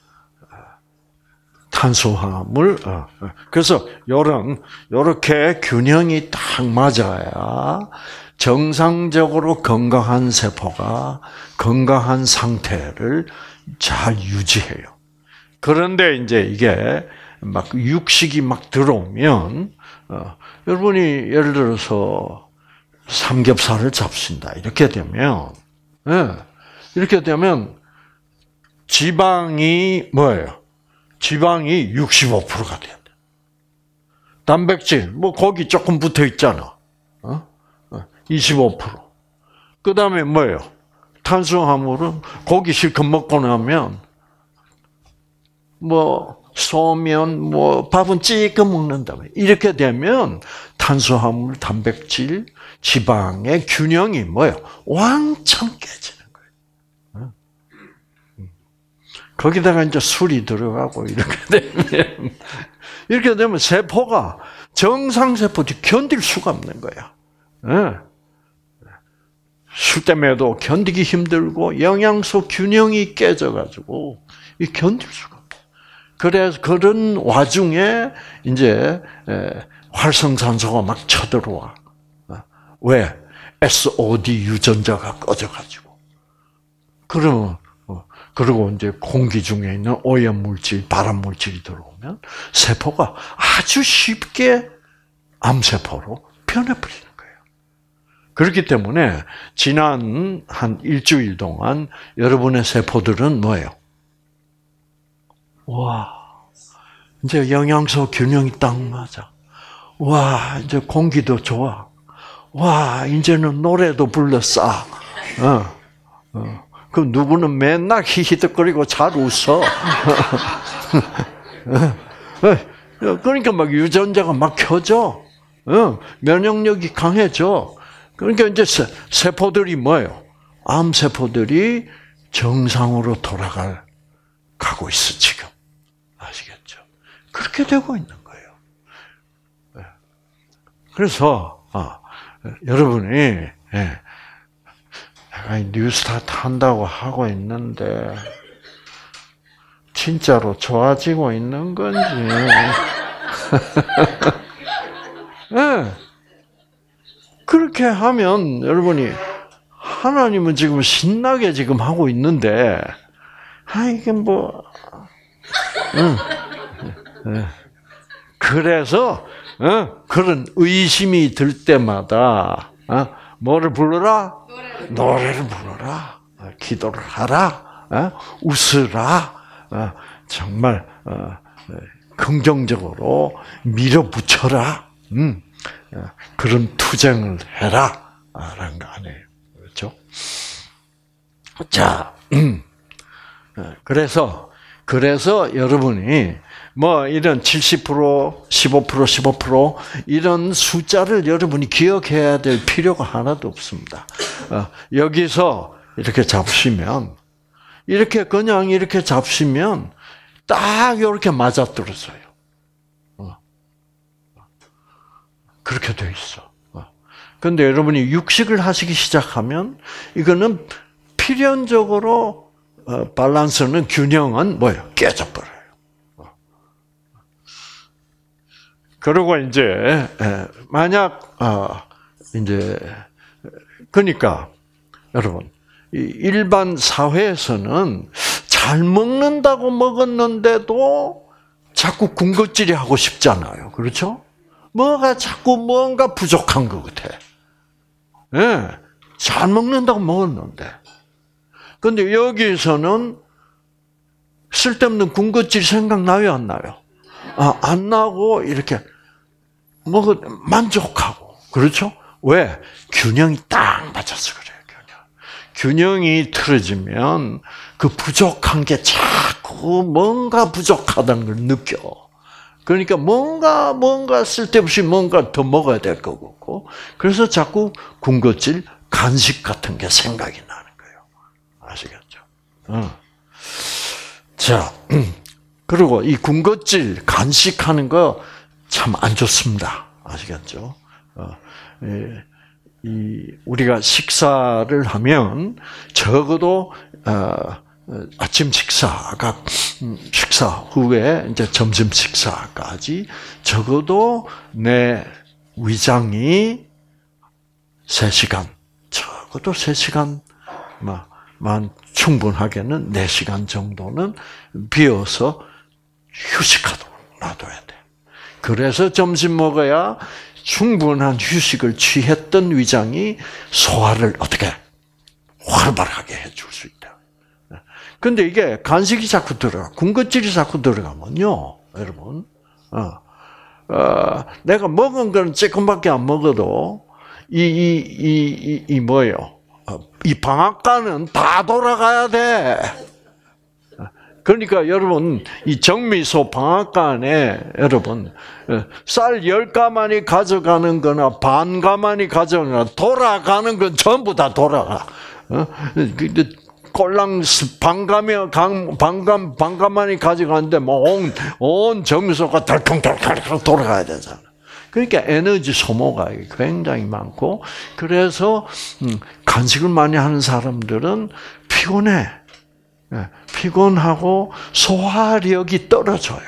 탄수화물, 그래서 요런 요렇게 균형이 딱 맞아야 정상적으로 건강한 세포가 건강한 상태를 잘 유지해요. 그런데 이제 이게 막 육식이 막 들어오면 어, 여러분이 예를 들어서 삼겹살을 잡수신다 이렇게 되면 예, 이렇게 되면 지방이 뭐예요? 지방이 육십오 퍼센트가 돼야 돼. 단백질 뭐 고기 조금 붙어 있잖아. 어? 이십오 퍼센트. 그 다음에 뭐예요? 탄수화물은 고기 실컷 먹고 나면 뭐 소면, 뭐 밥은 찌끔 먹는다며. 이렇게 되면 탄수화물, 단백질, 지방의 균형이 뭐예요? 왕창 깨지는 거예요. 거기다가 이제 술이 들어가고 이렇게 되면 이렇게 되면 세포가 정상 세포들이 견딜 수가 없는 거야. 술 때문에도 견디기 힘들고 영양소 균형이 깨져가지고 이 견딜 수가 없어. 그래서 그런 와중에 이제 활성산소가 막 쳐들어와. 왜? 에스오디 유전자가 꺼져가지고. 그러면 그리고 이제 공기 중에 있는 오염 물질, 발암 물질이 들어오면 세포가 아주 쉽게 암세포로 변해버리는 거예요. 그렇기 때문에 지난 한 일주일 동안 여러분의 세포들은 뭐예요? 와, 이제 영양소 균형이 딱 맞아. 와, 이제 공기도 좋아. 와, 이제는 노래도 불러 싸. 어, 어. 그 누구는 맨날 히히덕거리고 잘 웃어. 그러니까 막 유전자가 막 켜져. 면역력이 강해져. 그러니까 이제 세포들이 뭐예요? 암 세포들이 정상으로 돌아갈 가고 있어 지금. 아시겠죠? 그렇게 되고 있는 거예요. 그래서 아, 여러분이 예, 뉴스타트 한다고 하고 있는데 진짜로 좋아지고 있는 건지. 네. 그렇게 하면 여러분이 하나님은 지금 신나게 지금 하고 있는데 아 이게 뭐 응. 그래서 어, 그런 의심이 들 때마다 어, 뭐를 불러라? 노래를, 노래를 불러라. 어, 기도를 하라. 어, 웃으라. 어, 정말 어, 긍정적으로 밀어붙여라. 음, 어, 그런 투쟁을 해라. 라는 거 아니에요. 그렇죠? 자, 음, 어, 그래서 그래서 여러분이 뭐 이런 칠십 퍼센트, 십오 퍼센트, 십오 퍼센트 이런 숫자를 여러분이 기억해야 될 필요가 하나도 없습니다. 어, 여기서 이렇게 잡으시면 이렇게 그냥 이렇게 잡으시면 딱 이렇게 맞아떨어져요. 어. 그렇게 돼 있어. 그런데 어. 여러분이 육식을 하시기 시작하면 이거는 필연적으로 어, 밸런스는 균형은 뭐예요? 깨져버려요. 그리고 이제 만약 아 이제 그러니까 여러분 일반 사회에서는 잘 먹는다고 먹었는데도 자꾸 군것질이 하고 싶잖아요. 그렇죠? 뭐가 자꾸 뭔가 부족한 것 같아. 예, 네, 잘 먹는다고 먹었는데. 근데 여기서는 쓸데없는 군것질 생각나요, 안 나요? 아, 안 나고 이렇게 먹어 만족하고. 그렇죠? 왜? 균형이 딱 맞아서 그래요. 균형. 균형이 틀어지면 그 부족한 게 자꾸 뭔가 부족하다는 걸 느껴. 그러니까 뭔가 뭔가 쓸데없이 뭔가 더 먹어야 될 것 같고. 그래서 자꾸 군것질, 간식 같은 게 생각이 나는 거예요. 아시겠죠? 어. 자. 그리고 이 군것질, 간식하는 거 참 안 좋습니다. 아시겠죠? 어, 이, 이 우리가 식사를 하면 적어도 어, 아침 식사가 식사 후에 이제 점심 식사까지 적어도 내 위장이 세 시간, 적어도 세 시간만 충분하게는 네 시간 정도는 비어서 휴식하도록 놔둬야 돼. 그래서 점심 먹어야 충분한 휴식을 취했던 위장이 소화를 어떻게 활발하게 해줄 수 있다. 근데 이게 간식이 자꾸 들어가, 군것질이 자꾸 들어가면요, 여러분, 어, 어, 내가 먹은 건 조금밖에 안 먹어도 이 이 이 이 이 뭐예요? 이 방앗간은 다 돌아가야 돼. 그러니까 여러분 이 정미소 방앗간에 여러분 쌀 열 가마니 가져가는 거나 반 가마니 가져가거나 돌아가는 건 전부 다 돌아가. 꼴랑 반가며 반감 반가마니 가져가는데 뭐 온 온 정미소가 덜컹덜컹 돌아가야 되잖아. 그러니까 에너지 소모가 굉장히 많고 그래서 간식을 많이 하는 사람들은 피곤해. 피곤하고 소화력이 떨어져요.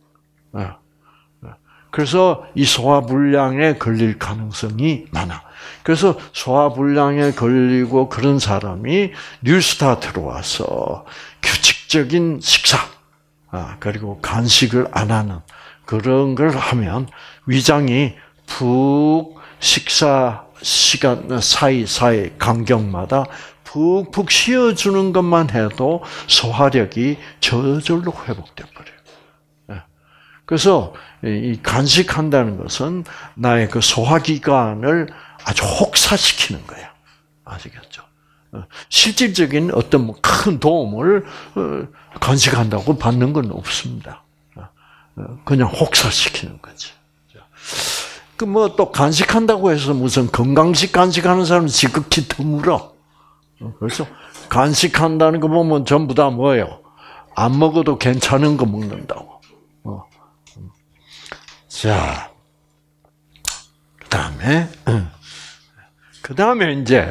그래서 이 소화불량에 걸릴 가능성이 많아. 그래서 소화불량에 걸리고 그런 사람이 뉴스타트로 와서 규칙적인 식사, 그리고 간식을 안 하는 그런 걸 하면 위장이 푹 식사 시간 사이사이 간격마다 푹푹 쉬어주는 것만 해도 소화력이 저절로 회복돼 버려요. 그래서 이 간식한다는 것은 나의 그 소화기관을 아주 혹사시키는 거야. 아시겠죠? 실질적인 어떤 큰 도움을 간식한다고 받는 건 없습니다. 그냥 혹사시키는 거지. 그 뭐 또 간식한다고 해서 무슨 건강식 간식하는 사람은 지극히 드물어. 그래서 간식한다는 거 보면 전부 다 뭐예요? 안 먹어도 괜찮은 거 먹는다고. 어. 자, 그 다음에, 그 다음에 이제,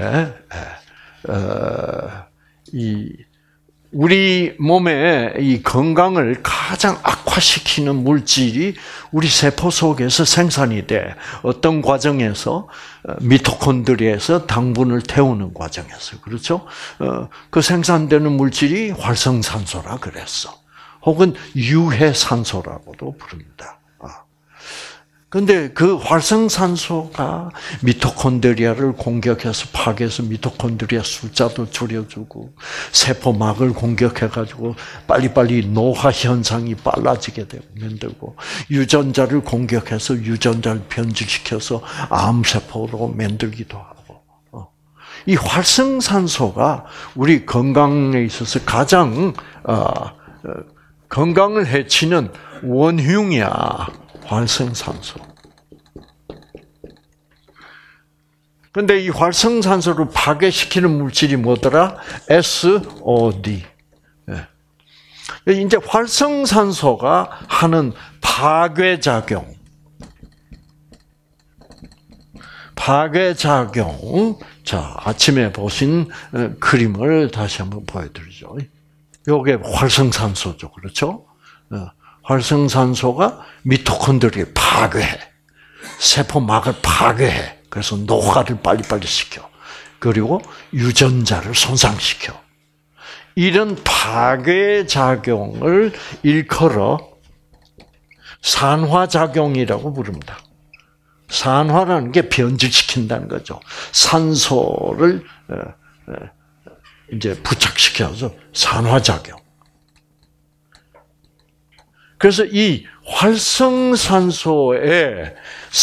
어, 이, 우리 몸의 이 건강을 가장 악화시키는 물질이 우리 세포 속에서 생산이 돼. 어떤 과정에서 미토콘드리아에서 당분을 태우는 과정에서 그렇죠? 그 생산되는 물질이 활성산소라 그랬어. 혹은 유해산소라고도 부릅니다. 근데 그 활성산소가 미토콘드리아를 공격해서 파괴해서 미토콘드리아 숫자도 줄여주고 세포막을 공격해가지고 빨리빨리 노화 현상이 빨라지게 되고 만들고 유전자를 공격해서 유전자를 변질시켜서 암세포로 만들기도 하고 이 활성산소가 우리 건강에 있어서 가장 건강을 해치는 원흉이야. 활성산소. 근데 이 활성산소를 파괴시키는 물질이 뭐더라? 에스오디. 이제 활성산소가 하는 파괴작용. 파괴작용. 자, 아침에 보신 그림을 다시 한번 보여드리죠. 요게 활성산소죠. 그렇죠? 활성산소가 미토콘드리아를 파괴해. 세포막을 파괴해. 그래서 노화를 빨리빨리 시켜. 그리고 유전자를 손상시켜. 이런 파괴작용을 일컬어 산화작용이라고 부릅니다. 산화라는 게 변질시킨다는 거죠. 산소를 이제 부착시켜서 산화작용. 그래서 이 활성산소의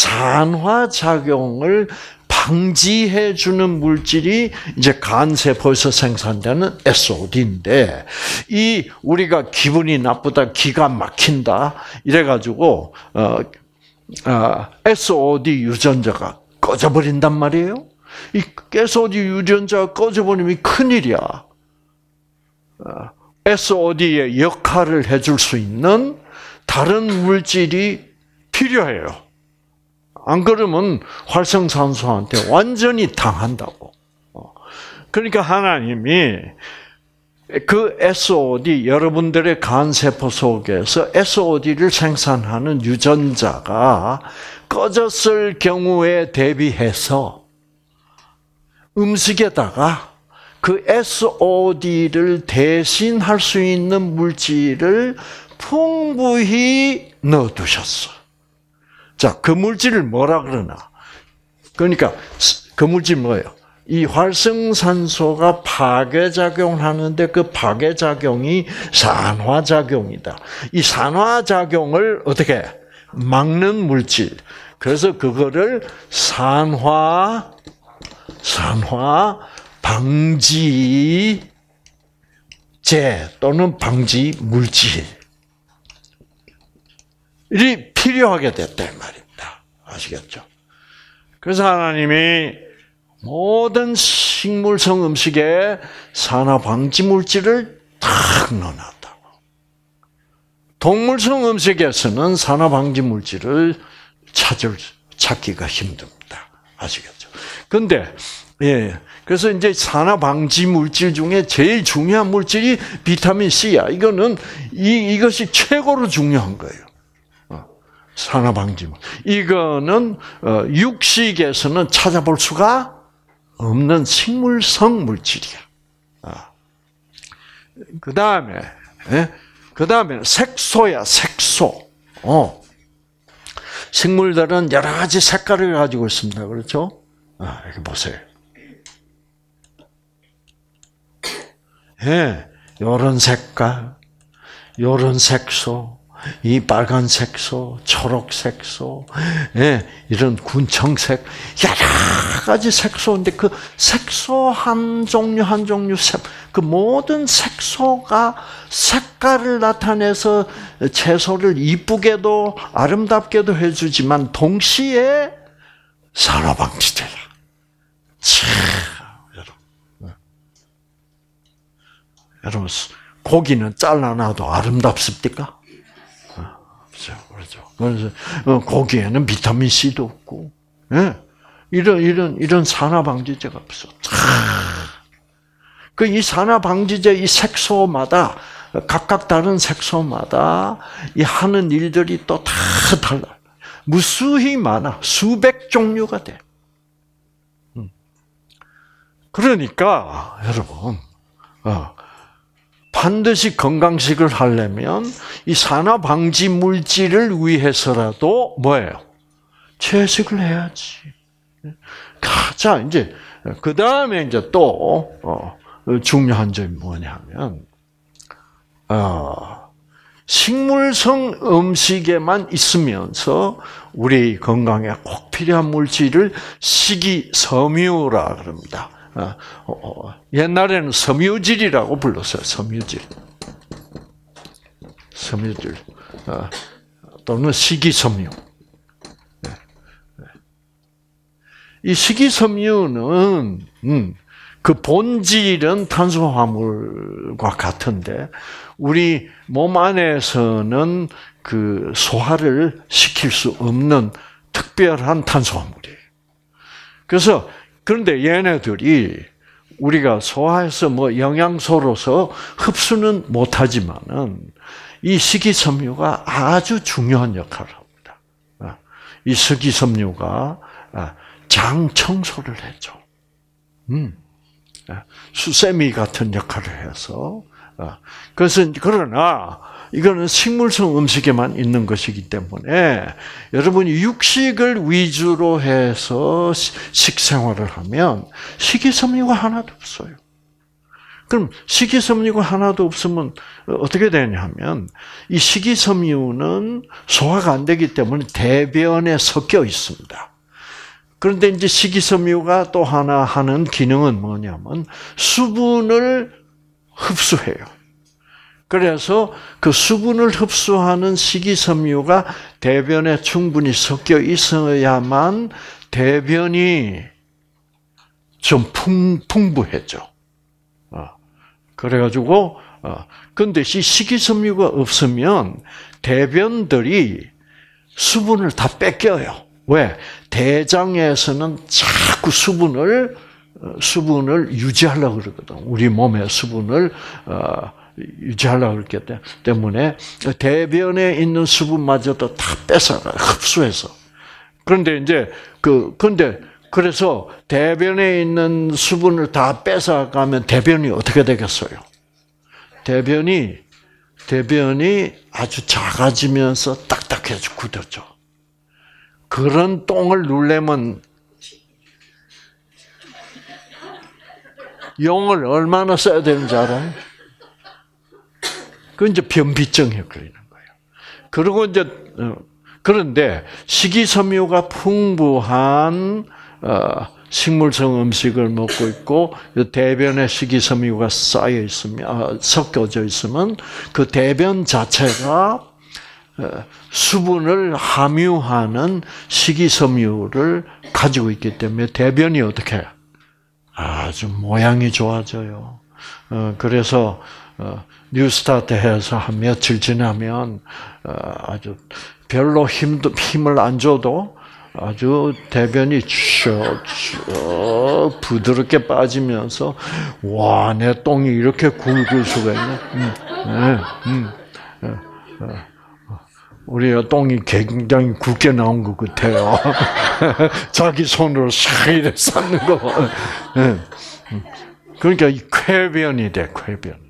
산화작용을 방지해주는 물질이 이제 간세포에서 생산되는 에스오디인데, 이 우리가 기분이 나쁘다, 기가 막힌다, 이래가지고, 어, 어, 에스오디 유전자가 꺼져버린단 말이에요. 이 에스오디 유전자가 꺼져버리면 큰일이야. 어, 에스오디의 역할을 해줄 수 있는 다른 물질이 필요해요. 안 그러면 활성산소한테 완전히 당한다고. 그러니까 하나님이 그 에스오디, 여러분들의 간세포 속에서 에스오디를 생산하는 유전자가 꺼졌을 경우에 대비해서 음식에다가 그 에스오디를 대신할 수 있는 물질을 풍부히 넣어두셨어. 자, 그 물질을 뭐라 그러나? 그러니까 그 물질 뭐예요? 이 활성산소가 파괴작용하는데 그 파괴작용이 산화작용이다. 이 산화작용을 어떻게 막는 물질. 그래서 그거를 산화, 산화 방지제 또는 방지 물질이 필요하게 됐다 이 말입니다. 아시겠죠? 그래서 하나님이 모든 식물성 음식에 산화 방지 물질을 탁 넣어놨다고. 동물성 음식에서는 산화 방지 물질을 찾을 찾기가 힘듭니다. 아시겠죠? 근데 예, 그래서 이제 산화 방지 물질 중에 제일 중요한 물질이 비타민 C야. 이거는 이 이것이 최고로 중요한 거예요. 산화 방지 물. 이거는 육식에서는 찾아볼 수가 없는 식물성 물질이야. 그 다음에 그 다음에 색소야, 색소. 어. 식물들은 여러 가지 색깔을 가지고 있습니다. 그렇죠? 아, 여기 보세요. 예, 요런 색깔, 요런 색소, 이 빨간 색소, 초록 색소, 예, 이런 군청색, 여러 가지 색소인데 그 색소 한 종류 한 종류 색, 그 모든 색소가 색깔을 나타내서 채소를 이쁘게도 아름답게도 해주지만 동시에 산화방지제야. 참, 여러분, 여러분 고기는 잘라놔도 아름답습니까? 그렇죠. 그래서 고기에는 비타민 C도 없고, 예, 이런 이런 이런 산화 방지제가 없어. 그 이 산화 방지제 이 색소마다 각각 다른 색소마다 이 하는 일들이 또 다 달라. 무수히 많아. 수백 종류가 돼. 그러니까 여러분, 어, 반드시 건강식을 하려면 이 산화 방지 물질을 위해서라도 뭐예요? 채식을 해야지. 자, 이제 그 다음에 이제 또 어, 중요한 점이 뭐냐면 어, 식물성 음식에만 있으면서 우리 건강에 꼭 필요한 물질을 식이섬유라 그럽니다. 어, 어, 옛날에는 섬유질이라고 불렀어요. 섬유질, 섬유질 어, 또는 식이섬유. 네. 네. 이 식이섬유는 음, 그 본질은 탄수화물과 같은데 우리 몸 안에서는 그 소화를 시킬 수 없는 특별한 탄수화물이에요. 그래서 그런데 얘네들이 우리가 소화해서 뭐 영양소로서 흡수는 못하지만은 이 식이섬유가 아주 중요한 역할을 합니다. 이 식이섬유가 장 청소를 해줘. 음. 수세미 같은 역할을 해서 그래서 그러나 이거는 식물성 음식에만 있는 것이기 때문에 여러분이 육식을 위주로 해서 식생활을 하면 식이섬유가 하나도 없어요. 그럼 식이섬유가 하나도 없으면 어떻게 되냐면 이 식이섬유는 소화가 안 되기 때문에 대변에 섞여 있습니다. 그런데 이제 식이섬유가 또 하나 하는 기능은 뭐냐면 수분을 흡수해요. 그래서 그 수분을 흡수하는 식이섬유가 대변에 충분히 섞여 있어야만 대변이 좀 풍, 풍부해져. 어. 그래가지고, 어. 근데 이 식이섬유가 없으면 대변들이 수분을 다 뺏겨요. 왜? 대장에서는 자꾸 수분을, 수분을 유지하려고 그러거든. 우리 몸의 수분을, 어, 유지하려고 그랬기 때문에 대변에 있는 수분마저도 다 뺏어가요. 흡수해서. 그런데 이제, 그, 근데, 그래서 대변에 있는 수분을 다 뺏어가면 대변이 어떻게 되겠어요? 대변이, 대변이 아주 작아지면서 딱딱해져, 굳어져. 그런 똥을 누르려면 용을 얼마나 써야 되는지 알아요? 그 이제 변비증에 걸리는 거예요. 그리고 이제 그런데 식이섬유가 풍부한 식물성 음식을 먹고 있고 대변에 식이섬유가 쌓여 있으면 섞여져 있으면 그 대변 자체가 수분을 함유하는 식이섬유를 가지고 있기 때문에 대변이 어떻게 해요? 아주 모양이 좋아져요. 그래서 뉴스타트해서 한 며칠 지나면 아주 별로 힘도 힘을 안 줘도 아주 대변이 쭉쭉 부드럽게 빠지면서 와, 내 똥이 이렇게 굵을 수가 있네. 음, 음, 음, 음, 음. 우리가 똥이 굉장히 굵게 나온 것 같아요. 자기 손으로 싹 이렇게 쌓는 거. 그러니까 이 쾌변이 돼, 쾌변이.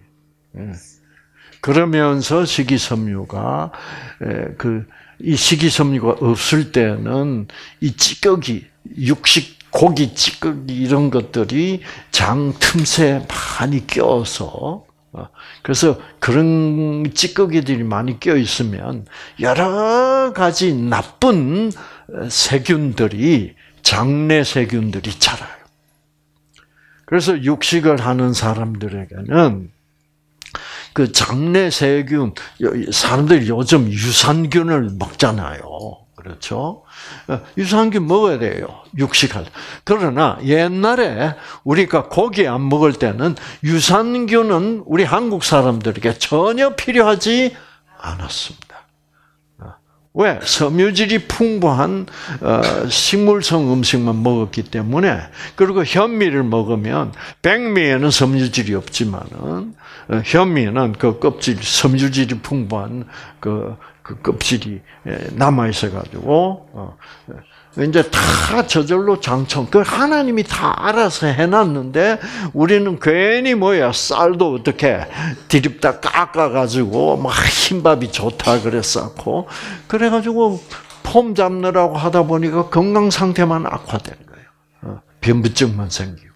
그러면서 식이섬유가 그 이 식이섬유가 없을 때는 이 찌꺼기, 육식 고기 찌꺼기 이런 것들이 장 틈새에 많이 껴서 그래서 그런 찌꺼기들이 많이 껴 있으면 여러 가지 나쁜 세균들이 장내 세균들이 자라요. 그래서 육식을 하는 사람들에게는 그 장내 세균, 사람들이 요즘 유산균을 먹잖아요. 그렇죠? 유산균 먹어야 돼요. 육식할 때. 그러나 옛날에 우리가 고기 안 먹을 때는 유산균은 우리 한국 사람들에게 전혀 필요하지 않았습니다. 왜? 섬유질이 풍부한 식물성 음식만 먹었기 때문에. 그리고 현미를 먹으면 백미에는 섬유질이 없지만은 현미는 그 껍질 섬유질이 풍부한 그, 그 껍질이 남아 있어 가지고 이제 다 저절로 장청, 그 하나님이 다 알아서 해놨는데 우리는 괜히 뭐야 쌀도 어떻게 디립다 깎아가지고 막 흰밥이 좋다 그랬었고 그래가지고 폼 잡느라고 하다 보니까 건강 상태만 악화된 거예요. 변비증만 생기고.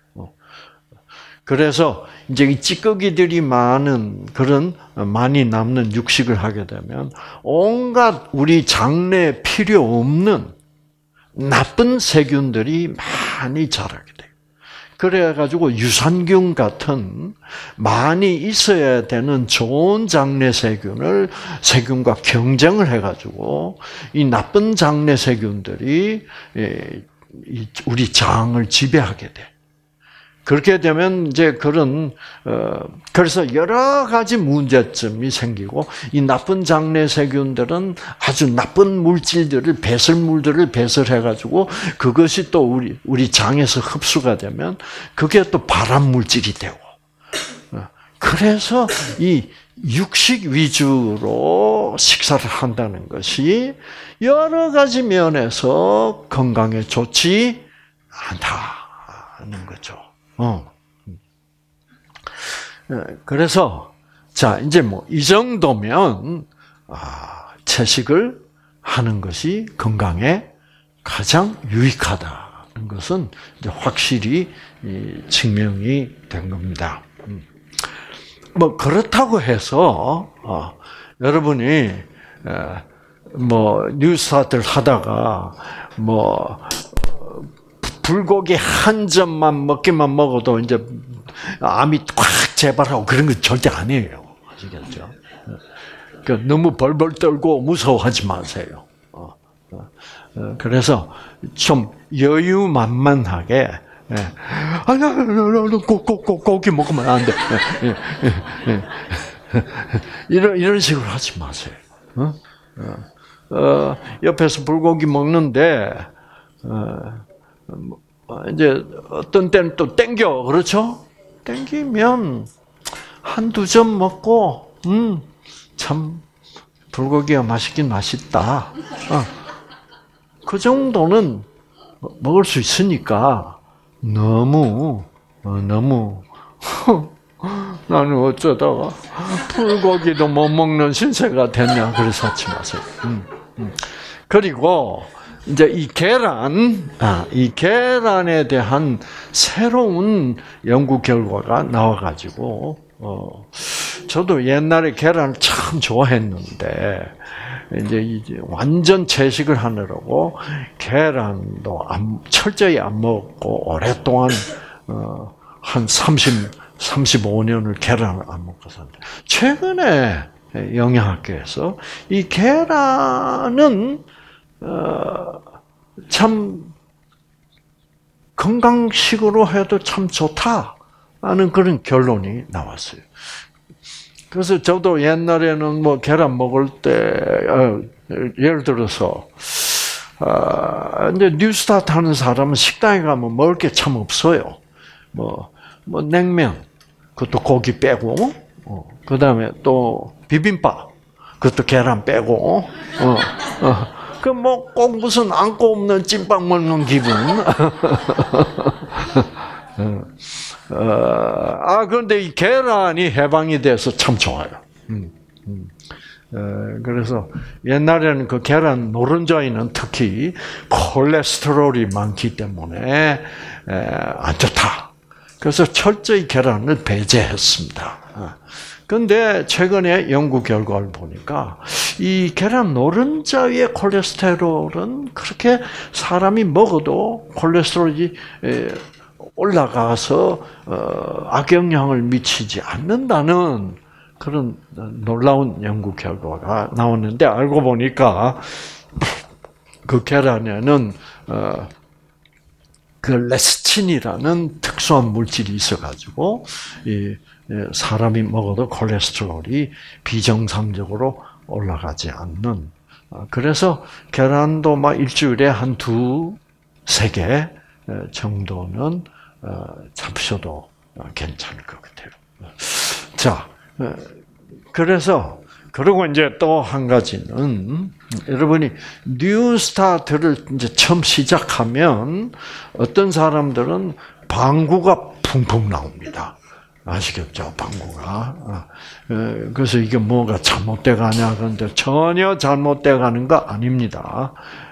그래서 이제 이 찌꺼기들이 많은 그런 많이 남는 육식을 하게 되면 온갖 우리 장내에 필요 없는 나쁜 세균들이 많이 자라게 돼요. 그래가지고 유산균 같은 많이 있어야 되는 좋은 장내 세균을 세균과 경쟁을 해가지고 이 나쁜 장내 세균들이 우리 장을 지배하게 돼. 그렇게 되면 이제 그런 어 그래서 여러 가지 문제점이 생기고 이 나쁜 장내 세균들은 아주 나쁜 물질들을 배설물들을 배설해 가지고 그것이 또 우리 우리 장에서 흡수가 되면 그게 또 발암 물질이 되고 그래서 이 육식 위주로 식사를 한다는 것이 여러 가지 면에서 건강에 좋지 않다는 거죠. 어. 그래서 자 이제 뭐 이 정도면 아, 채식을 하는 것이 건강에 가장 유익하다는 것은 이제 확실히 증명이 된 겁니다. 뭐 그렇다고 해서 어, 여러분이 에, 뭐 뉴스타트를 하다가 뭐 불고기 한 점만 먹기만 먹어도 이제 암이 확 재발하고 그런 건 절대 아니에요. 아시겠죠? 그러니까 너무 벌벌 떨고 무서워하지 마세요. 그래서 좀 여유만만하게 아니야, 고기 먹으면 안 돼. 이런 이런 식으로 하지 마세요. 어, 옆에서 불고기 먹는데. 어, 이제 어떤 때는 또 땡겨, 그렇죠? 땡기면 한두 점 먹고, 음, 참 불고기가 맛있긴 맛있다. 어. 그 정도는 먹을 수 있으니까 너무 너무 나는 어쩌다가 불고기도 못 먹는 신세가 됐냐 그래서 하지 마세요. 음, 음. 그리고 이제 이 계란, 아, 이 계란에 대한 새로운 연구 결과가 나와가지고, 어, 저도 옛날에 계란을 참 좋아했는데, 이제 이제 완전 채식을 하느라고 계란도 안, 철저히 안 먹고 오랫동안 어, 한 삼십, 삼십오 년을 계란을 안 먹고 샀는데, 최근에 영양학계에서 이 계란은 어, 참 건강식으로 해도 참 좋다라는 그런 결론이 나왔어요. 그래서 저도 옛날에는 뭐 계란 먹을 때 어, 예를 들어서 어, 이제 뉴스타트 하는 사람은 식당에 가면 먹을 게 참 없어요. 뭐, 뭐 냉면 그것도 고기 빼고, 어, 그 다음에 또 비빔밥 그것도 계란 빼고, 어, 어. 그 뭐 꼭 무슨 안고 없는 찐빵 먹는 기분. 어, 아 그런데 이 계란이 해방이 돼서 참 좋아요. 음, 음. 어, 그래서 옛날에는 그 계란 노른자에는 특히 콜레스테롤이 많기 때문에 에, 안 좋다. 그래서 철저히 계란을 배제했습니다. 그런데 최근에 연구 결과를 보니까 이 계란 노른자의 콜레스테롤은 그렇게 사람이 먹어도 콜레스테롤이 올라가서 악영향을 미치지 않는다는 그런 놀라운 연구 결과가 나오는데 알고 보니까 그 계란에는 그 레스틴이라는 특수한 물질이 있어가지고 이 사람이 먹어도 콜레스테롤이 비정상적으로 올라가지 않는. 그래서 계란도 막 일주일에 한 두, 세 개 정도는 잡수셔도 괜찮을 것 같아요. 자, 그래서 그리고 이제 또 한 가지는 여러분이 뉴 스타트를 이제 처음 시작하면 어떤 사람들은 방구가 풍풍 나옵니다. 아시겠죠? 방구가. 그래서 이게 뭐가 잘못돼 가냐 그런데 전혀 잘못돼 가는 거 아닙니다.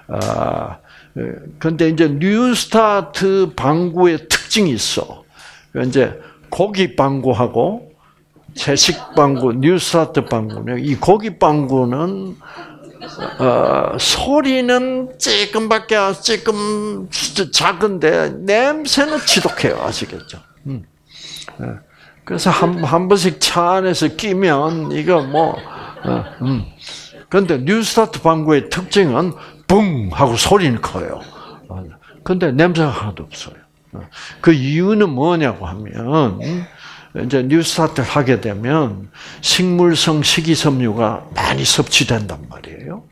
근데 이제 뉴 스타트 방구의 특징이 있어. 이제 고기 방구하고 채식 방구, 뉴 스타트 방구는 이 고기 방구는 어, 소리는 조금밖에 조금 작은데 냄새는 지독해요. 아시겠죠? 음. 그래서 한, 한 번씩 차 안에서 끼면 이거 뭐 어, 음. 근데 뉴 스타트 방구의 특징은 붕 하고 소리는 커요. 근데 냄새가 하나도 없어요. 그 이유는 뭐냐고 하면 이제 뉴 스타트를 하게 되면 식물성 식이섬유가 많이 섭취된단 말이에요.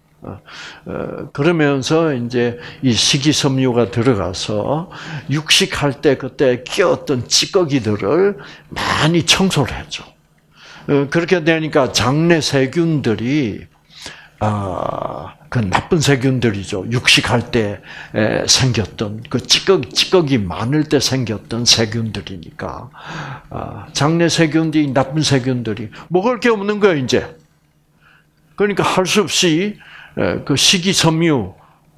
그러면서 이제 이 식이섬유가 들어가서 육식할 때 그때 끼었던 찌꺼기들을 많이 청소를 해줘. 그렇게 되니까 장내 세균들이 아, 그 나쁜 세균들이죠. 육식할 때 생겼던 그 찌꺼기, 찌꺼기 많을 때 생겼던 세균들이니까 아, 장내 세균들이 나쁜 세균들이 먹을 게 없는 거예요 이제. 그러니까 할 수 없이 그 식이섬유를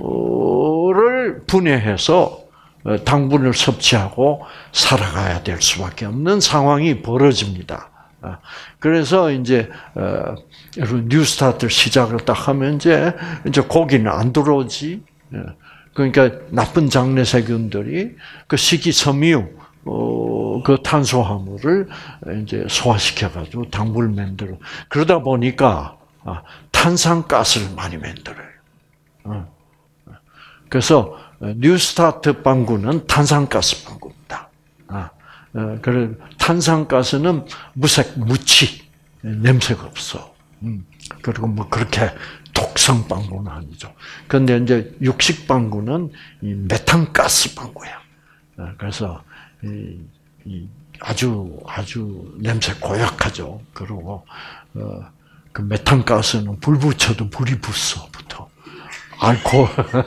분해해서 당분을 섭취하고 살아가야 될 수밖에 없는 상황이 벌어집니다. 그래서 이제 뉴 스타트를 시작을 딱 하면 이제 이제 고기는 안 들어오지. 그러니까 나쁜 장내 세균들이 그 식이섬유 그 탄수화물을 이제 소화시켜 가지고 당분을 만들어. 그러다 보니까 탄산가스를 많이 만들어요. 그래서 뉴 스타트 방구는 탄산가스 방구입니다. 그래 탄산가스는 무색 무치 냄새가 없어. 그리고 뭐 그렇게 독성 방구는 아니죠. 그런데 이제 육식 방구는 이 메탄가스 방구야. 그래서 이, 이 아주 아주 냄새 고약하죠. 그리고 어, 그 메탄가스는 불 붙여도 불이 붙어 붙어. 알코올.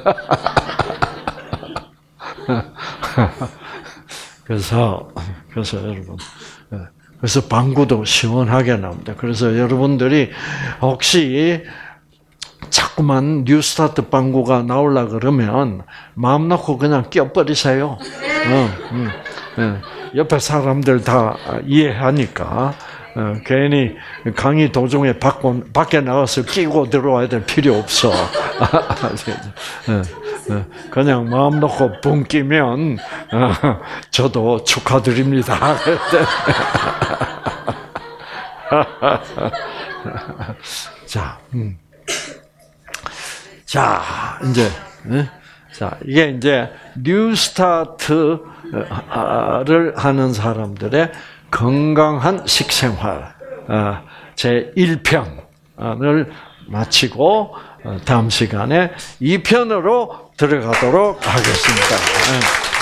그래서 그래서 여러분, 그래서 방구도 시원하게 나옵니다. 그래서 여러분들이 혹시 자꾸만 뉴 스타트 방구가 나오려 그러면 마음 놓고 그냥 껴버리세요. 어, 음, 네. 옆에 사람들 다 이해하니까 어, 괜히 강의 도중에 밖, 밖에 나가서 끼고 들어와야 될 필요 없어. 그냥 마음 놓고 붕 끼면 어, 저도 축하드립니다. 자, 음. 자 이제 자 이게 이제 뉴 스타트를 하는 사람들의 건강한 식생활 제일 편을 마치고 다음 시간에 이 편으로 들어가도록 하겠습니다.